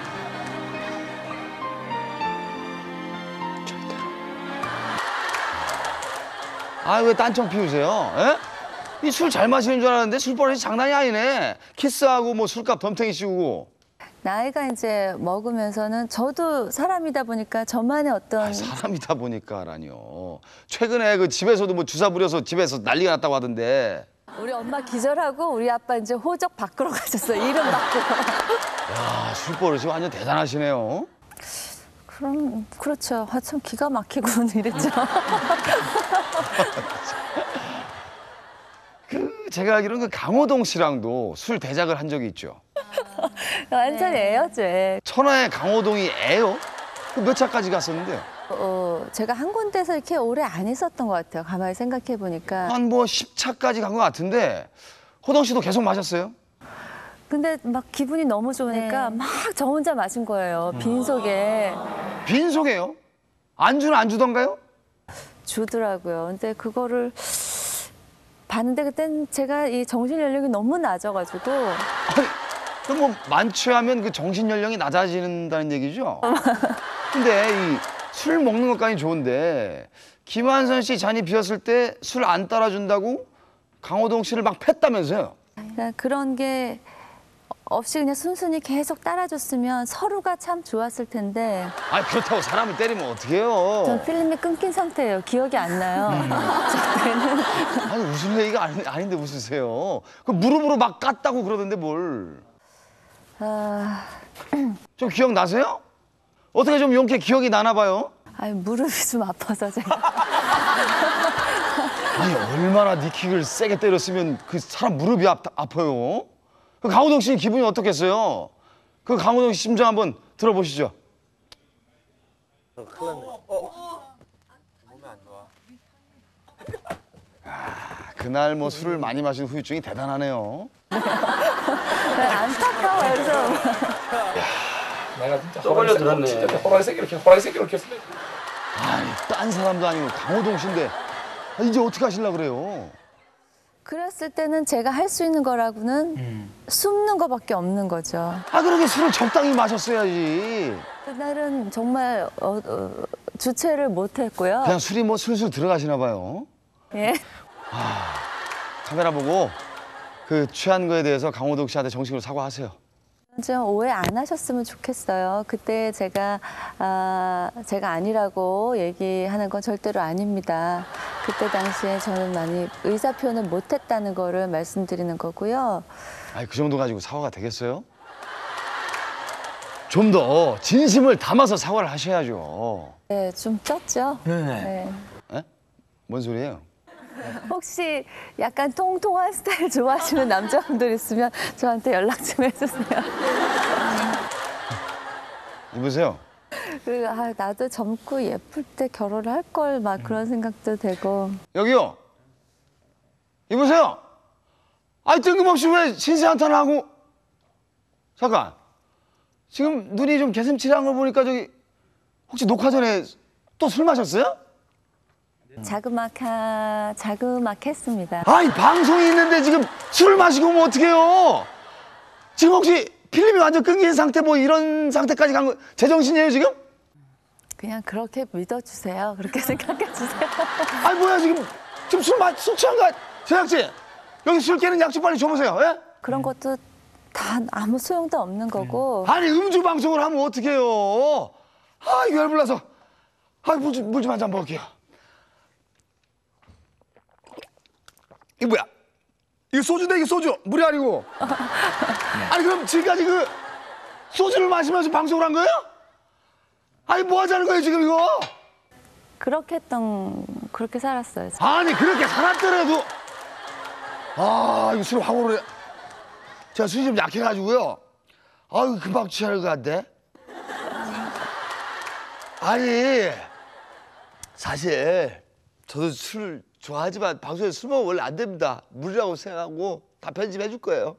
아, 왜 딴청 피우세요? 이 술 잘 마시는 줄 알았는데 술버릇이 장난이 아니네. 키스하고 뭐 술값 덤탱이 씌우고. 나이가 이제 먹으면서는 저도 사람이다 보니까 저만의 어떤 아, 사람이다 보니까라니요. 최근에 그 집에서도 뭐 주사 부려서 집에서 난리가 났다고 하던데. 우리 엄마 기절하고 우리 아빠 이제 호적 바꾸러 가셨어요. 이름 바꾸러. 야, 술버릇이 완전 대단하시네요. 그럼 그렇죠. 아, 참 기가 막히군 이랬죠. 그 제가 알기로는 그 강호동 씨랑도 술 대작을 한 적이 있죠. 완전 애였죠. 애. 천하의 강호동이 애요? 그 몇 차까지 갔었는데요? 어, 제가 한 군데서 이렇게 오래 안 있었던 것 같아요. 가만히 생각해 보니까. 한 뭐 십 차까지 간 것 같은데 호동 씨도 계속 마셨어요? 근데 막 기분이 너무 좋으니까 막 저 혼자 마신 거예요. 빈속에. 빈속에요? 안주는 안 주던가요? 주더라고요. 근데 그거를 봤는데 그땐 제가 이 정신 연령이 너무 낮아가지고. 아니, 그럼 뭐 만취하면 그 정신 연령이 낮아진다는 얘기죠? 근데 이 술 먹는 것까지 좋은데 김한선 씨 잔이 비었을 때 술 안 따라준다고 강호동 씨를 막 팼다면서요? 그러니까 그런 게 없이 그냥 순순히 계속 따라줬으면 서로가 참 좋았을 텐데. 아, 그렇다고 사람을 때리면 어떡해요? 전 필름이 끊긴 상태예요. 기억이 안 나요. 저때는. 아니, 웃을 얘기가 아니, 아닌데 웃으세요. 그 무릎으로 막 깠다고 그러던데 뭘. 아... 좀 기억나세요? 어떻게 좀 용케 기억이 나나 봐요? 아니, 무릎이 좀 아파서 제가. 아니, 얼마나 니킥을 세게 때렸으면 그 사람 무릎이 아, 아파요? 그 강호동 씨 기분이 어떻겠어요? 그 강호동 씨 심정 한번 들어보시죠. 어, 큰일 났네. 어. 몸에 안 좋아. 아, 그날 뭐 술을 많이 마신 후유증이 대단하네요. 안타까워요, 좀. 내가 진짜 떠벌려 들었네. 진짜 호랑이 새끼 이렇게 호랑이 새끼 이렇게 했어. 아니, 딴 사람도 아니고 강호동 씨인데 아, 이제 어떻게 하시려고 그래요? 그랬을 때는 제가 할 수 있는 거라고는 음. 숨는 거밖에 없는 거죠. 아, 그러게 술을 적당히 마셨어야지. 그날은 정말 어, 어, 주체를 못했고요. 그냥 술이 뭐 술술 들어가시나 봐요. 예. 아, 카메라 보고 그 취한 거에 대해서 강호동 씨한테 정식으로 사과하세요. 좀 오해 안 하셨으면 좋겠어요. 그때 제가 아, 제가 아니라고 얘기하는 건 절대로 아닙니다. 그때 당시에 저는 많이 의사 표현을 못했다는 거를 말씀드리는 거고요. 아니, 그 정도 가지고 사과가 되겠어요? 좀 더 진심을 담아서 사과를 하셔야죠. 네, 좀 쪘죠? 네. 에? 뭔 소리예요? 혹시 약간 통통한 스타일 좋아하시는 남자분들 있으면 저한테 연락 좀 해주세요. 이보세요. 그, 아, 나도 젊고 예쁠 때 결혼을 할 걸 막 그런 생각도 되고. 여기요. 이보세요. 아니, 뜬금없이 왜 신세 한탄을 하고. 잠깐. 지금 눈이 좀 개슴츠레한 걸 보니까 저기 혹시 녹화 전에 또 술 마셨어요? 자그마하, 자그마했습니다. 아니 방송이 있는데 지금 술을 마시고 오면 어떡해요? 지금 혹시 필름이 완전 끊긴 상태 뭐 이런 상태까지 간 거 제정신이에요 지금? 그냥 그렇게 믿어주세요. 그렇게 생각해주세요. 아니 뭐야 지금 지금 술 마, 술 취한 거 제작진 여기 술 깨는 약주 빨리 줘보세요. 예? 그런 것도 다 아무 소용도 없는 거고. 아니 음주 방송을 하면 어떡해요? 아 이거 열불나서 아물 좀 물 좀 한 잔 먹을게요. 이거 뭐야? 이거 소주인데 이게 소주 물이 아니고. 아니 그럼 지금까지 그 소주를 마시면서 방송을 한 거예요? 아니 뭐 하자는 거예요 지금 이거? 그렇게 했던 그렇게 살았어요. 아니 그렇게 살았더라도 아 이거 술 확 오르네. 제가 술이 좀 약해가지고요. 아유 금방 취할 것 같네. 아니 사실 저도 술 좋아하지만 방송에 술 먹으면 원래 안 됩니다. 물이라고 생각하고 다 편집해 줄 거예요.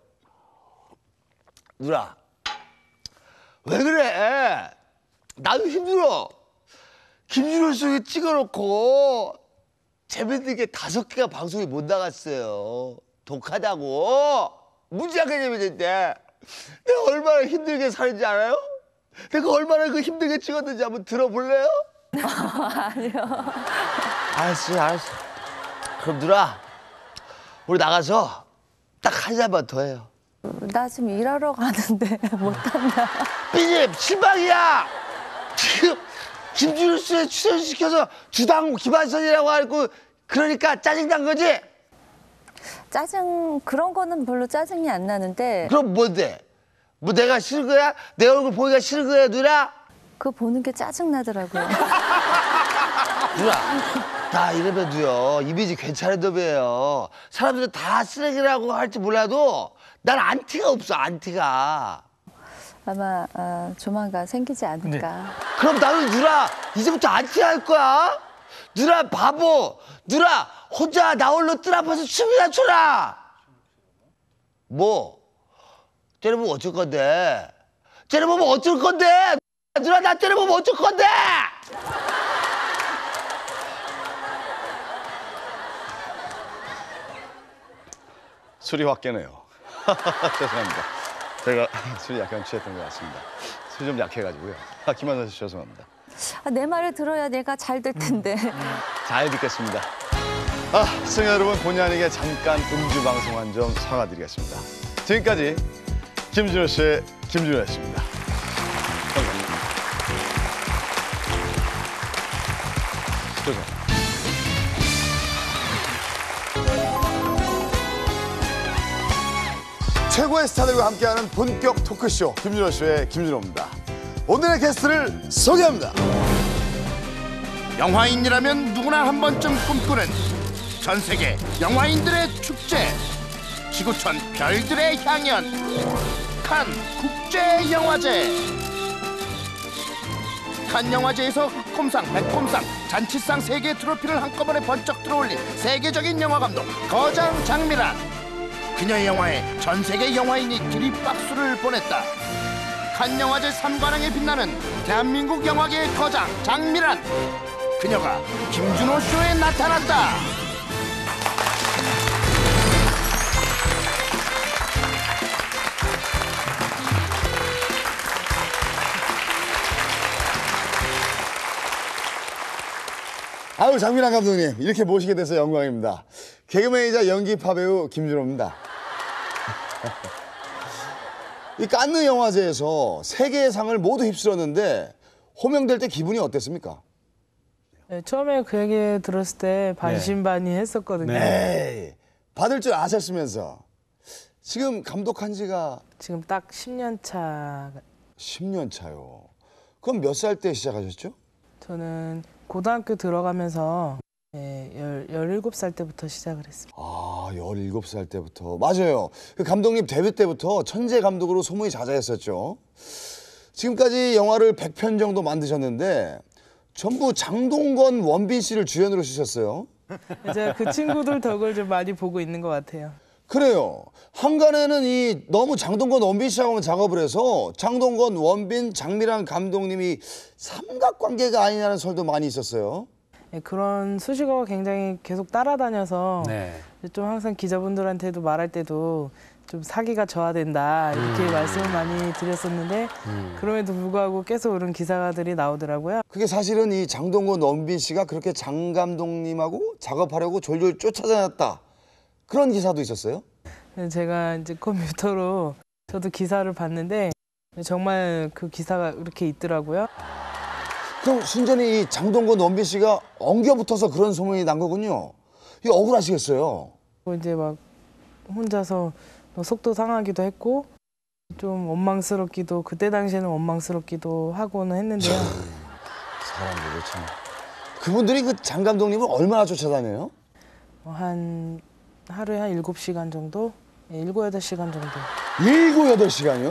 누나 왜 그래? 나도 힘들어. 김준호 속에 찍어놓고 재밌는 게 다섯 개가 방송에 못 나갔어요. 독하다고. 무지하게 재밌는데 내가 얼마나 힘들게 사는지 알아요? 내가 얼마나 그 힘들게 찍었는지 한번 들어볼래요? 아니요. 알았어, 알았어. 그럼 누나, 우리 나가서 딱 한 잔만 더 해요. 나 지금 일하러 가는데 못한다. 삐님, 실망이야! 지금 김준호 씨에 출연시켜서 주당 기반선이라고 하고 그러니까 짜증난 거지? 짜증, 그런 거는 별로 짜증이 안 나는데. 그럼 뭔데? 뭐 내가 싫은 거야? 내 얼굴 보기가 싫은 거야, 누나? 그거 보는 게 짜증 나더라고요. 누나, 나 이러면도요, 이미지 괜찮은 놈이에요. 사람들은 다 쓰레기라고 할지 몰라도 난 안티가 없어, 안티가. 아마 어, 조만간 생기지 않을까. 네. 그럼 나는 누나, 이제부터 안티 할 거야? 누나 바보, 누나 혼자 나 홀로 뜰 앞에서 춤이나 춰라. 뭐? 째려보면 어쩔 건데? 째려보면 어쩔 건데? 누나 나 째려보면 어쩔 건데? 술이 확 깨네요. 죄송합니다. 제가 술이 약간 취했던 것 같습니다. 술이 좀 약해가지고요. 아, 김한선 씨 죄송합니다. 아, 내 말을 들어야 내가 잘 될 텐데. 잘 듣겠습니다. 아, 시청자 여러분, 본의 아니게 잠깐 음주 방송한 점 사과드리겠습니다. 지금까지 김준호 씨의 김준호였습니다. 감사합니다. 죄송합니다. 최고의 스타들과 함께하는 본격 토크쇼 김준호 씨의 김준호입니다. 오늘의 게스트를 소개합니다. 영화인이라면 누구나 한 번쯤 꿈꾸는 전 세계 영화인들의 축제, 지구촌 별들의 향연, 칸 국제영화제. 칸 영화제에서 흑곰상, 백곰상, 잔치상 세 개의 트로피를 한꺼번에 번쩍 들어올린 세계적인 영화감독 거장 장미란. 그녀의 영화에 전 세계 영화인이 기립박수를 보냈다. 칸 영화제 삼관왕에 빛나는 대한민국 영화계의 거장 장미란. 그녀가 김준호 쇼에 나타났다. 아유, 장미란 감독님, 이렇게 모시게 돼서 영광입니다. 개그맨이자 연기파 배우 김준호입니다. 이 칸느 영화제에서 세 개의 상을 모두 휩쓸었는데 호명될 때 기분이 어땠습니까? 네, 처음에 그 얘기 들었을 때 반신반의했었거든요. 네. 받을 줄 아셨으면서 지금 감독한 지가 지금 딱 십 년 차. 십 년 차요. 그럼 몇 살 때 시작하셨죠? 저는 고등학교 들어가면서 네, 열, 열일곱 살 때부터 시작을 했습니다. 아, 열일곱 살 때부터. 맞아요. 그 감독님 데뷔 때부터 천재 감독으로 소문이 자자했었죠. 지금까지 영화를 백 편 정도 만드셨는데 전부 장동건, 원빈 씨를 주연으로 쓰셨어요. 이제 그 친구들 덕을 좀 많이 보고 있는 것 같아요. 그래요. 한간에는 이 너무 장동건, 원빈 씨하고만 작업을 해서 장동건, 원빈, 장미란 감독님이 삼각관계가 아니냐는 설도 많이 있었어요. 예, 그런 수식어가 굉장히 계속 따라다녀서 네. 좀 항상 기자분들한테도 말할 때도 좀 사기가 저하된다 이렇게 음. 말씀을 많이 드렸었는데 음. 그럼에도 불구하고 계속 그런 기사들이 나오더라고요. 그게 사실은 이 장동건, 원빈 씨가 그렇게 장 감독님하고 작업하려고 졸졸 쫓아다녔다. 그런 기사도 있었어요? 제가 이제 컴퓨터로 저도 기사를 봤는데 정말 그 기사가 이렇게 있더라고요. 그럼 순전히 이 장동건, 원빈 씨가 엉겨붙어서 그런 소문이 난 거군요. 이거 억울하시겠어요? 이제 막 혼자서 속도 상하기도 했고 좀 원망스럽기도 그때 당시에는 원망스럽기도 하고는 했는데요. 사람들이 참. 그분들이 그 장 감독님을 얼마나 쫓아다녀요? 한 하루에 한 일곱 시간 정도? 예, 일곱, 여덟 시간 정도. 일곱, 여덟 시간이요?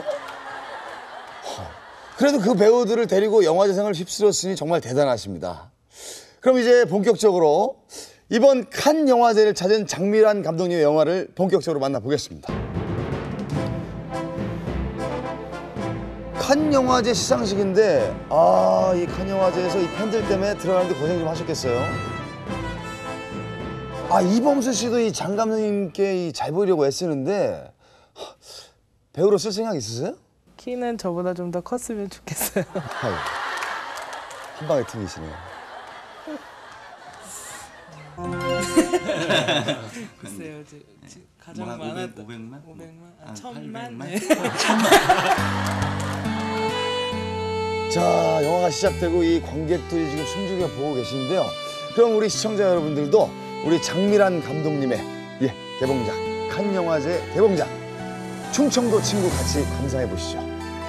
그래도 그 배우들을 데리고 영화제상을 휩쓸었으니 정말 대단하십니다. 그럼 이제 본격적으로 이번 칸 영화제를 찾은 장미란 감독님의 영화를 본격적으로 만나보겠습니다. 칸 영화제 시상식인데 아, 이 칸 영화제에서 이 팬들 때문에 들어가는데 고생 좀 하셨겠어요? 아, 이범수 씨도 이 장 감독님께 이 잘 보이려고 애쓰는데 배우로 쓸 생각 있으세요? 키는 저보다 좀 더 컸으면 좋겠어요. 아유, 한 방에 튕기시네요. 글쎄요, 지, 지, 가장 뭐, 많았던 오백만? 오백만? 아, 아, 천만? 팔백만? 네. 자, 영화가 시작되고 이 관객들이 지금 숨죽여 보고 계시는데요. 그럼 우리 시청자 여러분들도 우리 장미란 감독님의 예, 개봉작 칸 영화제 개봉작 충청도 친구 같이 감상해 보시죠.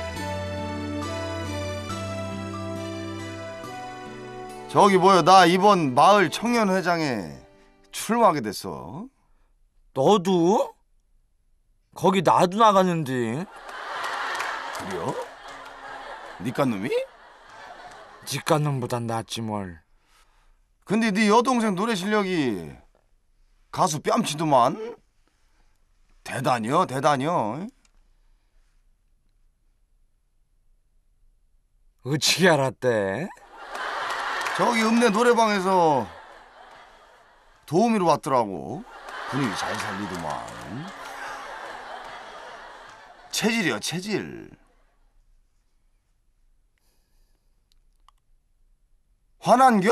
저기 뭐야, 나 이번 마을 청년회장에 출마하게 됐어. 너도? 거기 나도 나갔는데. 그래요? 니깐 놈이? 지깐 놈보단 낫지 뭘. 근데 네 여동생 노래 실력이 가수 뺨치더만. 대단혀, 대단혀. 어찌 알았대? 저기 읍내 노래방에서 도우미로 왔더라고. 분위기 잘 살리더만. 체질이야, 체질. 화난겨?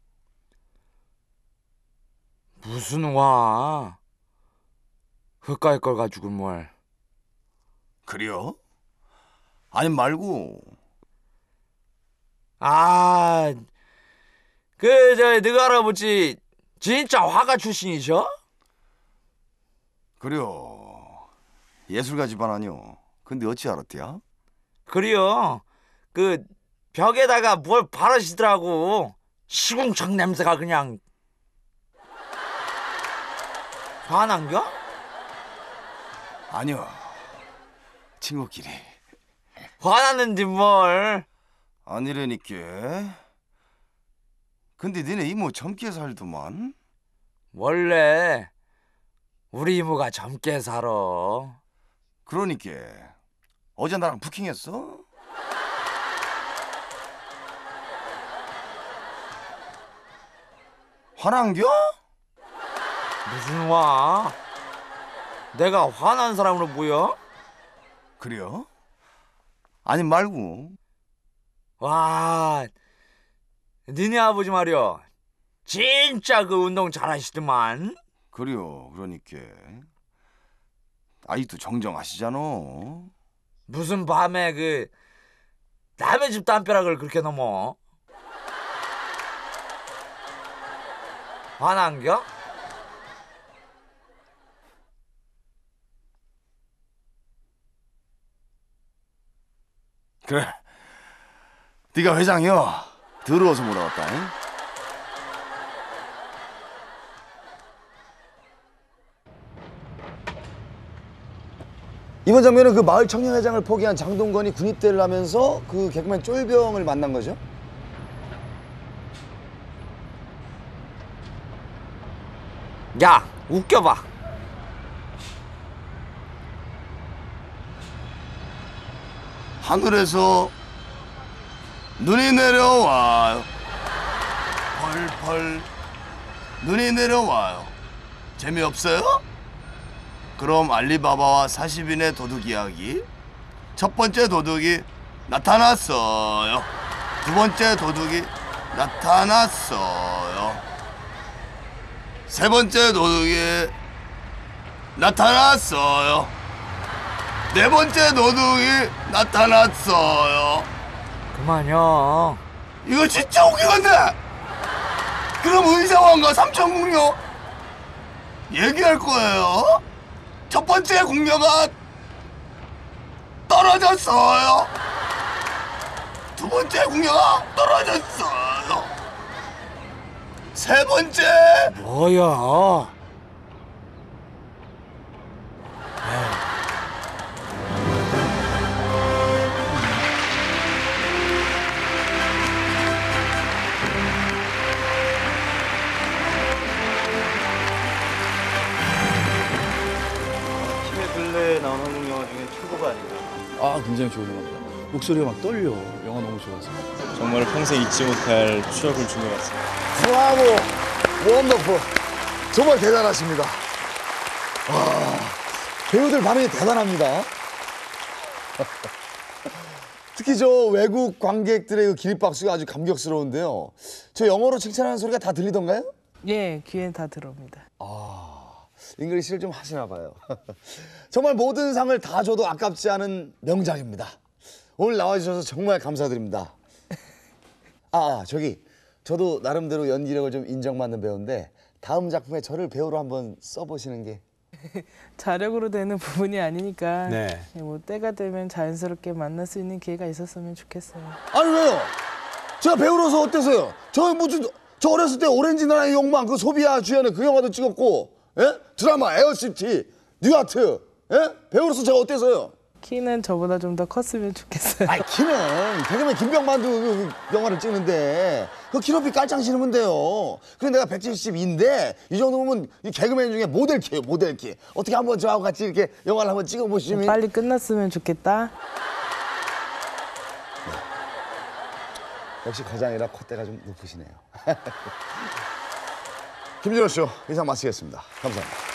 무슨 화? 흑갈 걸 가지고 뭘. 그래요? 아니 말고. 아, 그 저 너희 할아버지 진짜 화가 출신이셔? 그래요. 예술가 집안 아니요. 근데 어찌 알았대야? 그래요. 그 벽에다가 뭘 바르시더라고. 시궁창 냄새가 그냥. 화난겨? 아니요. 친구끼리. 화났는데 뭘. 아니라니까. 근데 니네 이모 젊게 살더만. 원래 우리 이모가 젊게 살아. 그러니까 어제 나랑 부킹했어? 화난겨? 무슨 화? 내가 화난 사람으로 보여? 그래요? 아니 말고. 와, 니네 아버지 말이야. 진짜 그 운동 잘하시더만. 그래요. 그러니까 아직도 정정하시잖아. 무슨 밤에 그 남의 집 담벼락을 그렇게 넘어? 화난겨? 그래. 네가 회장이여. 더러워서 물어봤다. 잉? 이번 장면은 그 마을 청년회장을 포기한 장동건이 군입대를 하면서 그 개그맨 쫄병을 만난 거죠? 야, 웃겨봐. 하늘에서 눈이 내려와 펄펄 눈이 내려와요. 재미없어요? 그럼 알리바바와 사십 인의 도둑 이야기. 첫 번째 도둑이 나타났어요. 두 번째 도둑이 나타났어요. 세 번째 도둑이 나타났어요. 네 번째 도둑이 나타났어요. 그만요. 이거 진짜 웃긴 건데. 그럼 의자왕과 삼천궁녀 얘기할 거예요. 첫 번째 궁녀가 떨어졌어요. 두 번째 궁녀가 떨어졌어요. 세 번째 뭐야? 팀의 근래에 나온 한국 영화 중에 최고가 아닌가. 아, 굉장히 좋은 영화입니다. 목소리가 막 떨려. 영화 너무 좋아서. 정말 평생 잊지 못할 추억을 준 것 같습니다. 브라보, 원더풀. 정말 대단하십니다. 와, 배우들 반응이 대단합니다. 특히 저 외국 관객들의 그 기립박수가 아주 감격스러운데요. 저 영어로 칭찬하는 소리가 다 들리던가요? 예, 귀엔 다 들어옵니다. 잉글리시를 좀 하시나 봐요. 정말 모든 상을 다 줘도 아깝지 않은 명작입니다. 오늘 나와주셔서 정말 감사드립니다. 아, 저기 저도 나름대로 연기력을 좀 인정받는 배우인데 다음 작품에 저를 배우로 한번 써보시는 게. 자력으로 되는 부분이 아니니까 네. 뭐 때가 되면 자연스럽게 만날 수 있는 기회가 있었으면 좋겠어요. 아니 왜요? 제가 배우로서 어때서요? 저 무슨 저 어렸을 때 오렌지 나라의 욕망 그 소비아 주연의 그 영화도 찍었고, 예? 드라마 에어시티, 뉴아트, 예? 배우로서 제가 어때서요? 키는 저보다 좀 더 컸으면 좋겠어요. 아니 키는 개그맨 김병만도 그 영화를 찍는데 그 키 높이 깔짱 신으면 돼요. 그래 내가 백칠십인데 이 정도면 이 개그맨 중에 모델 키예요, 모델 키. 어떻게 한번 저하고 같이 이렇게 영화를 한번 찍어보시면. 빨리 끝났으면 좋겠다. 역시 거장이라 콧대가 좀 높으시네요. 김준호 쇼 이상 마치겠습니다. 감사합니다.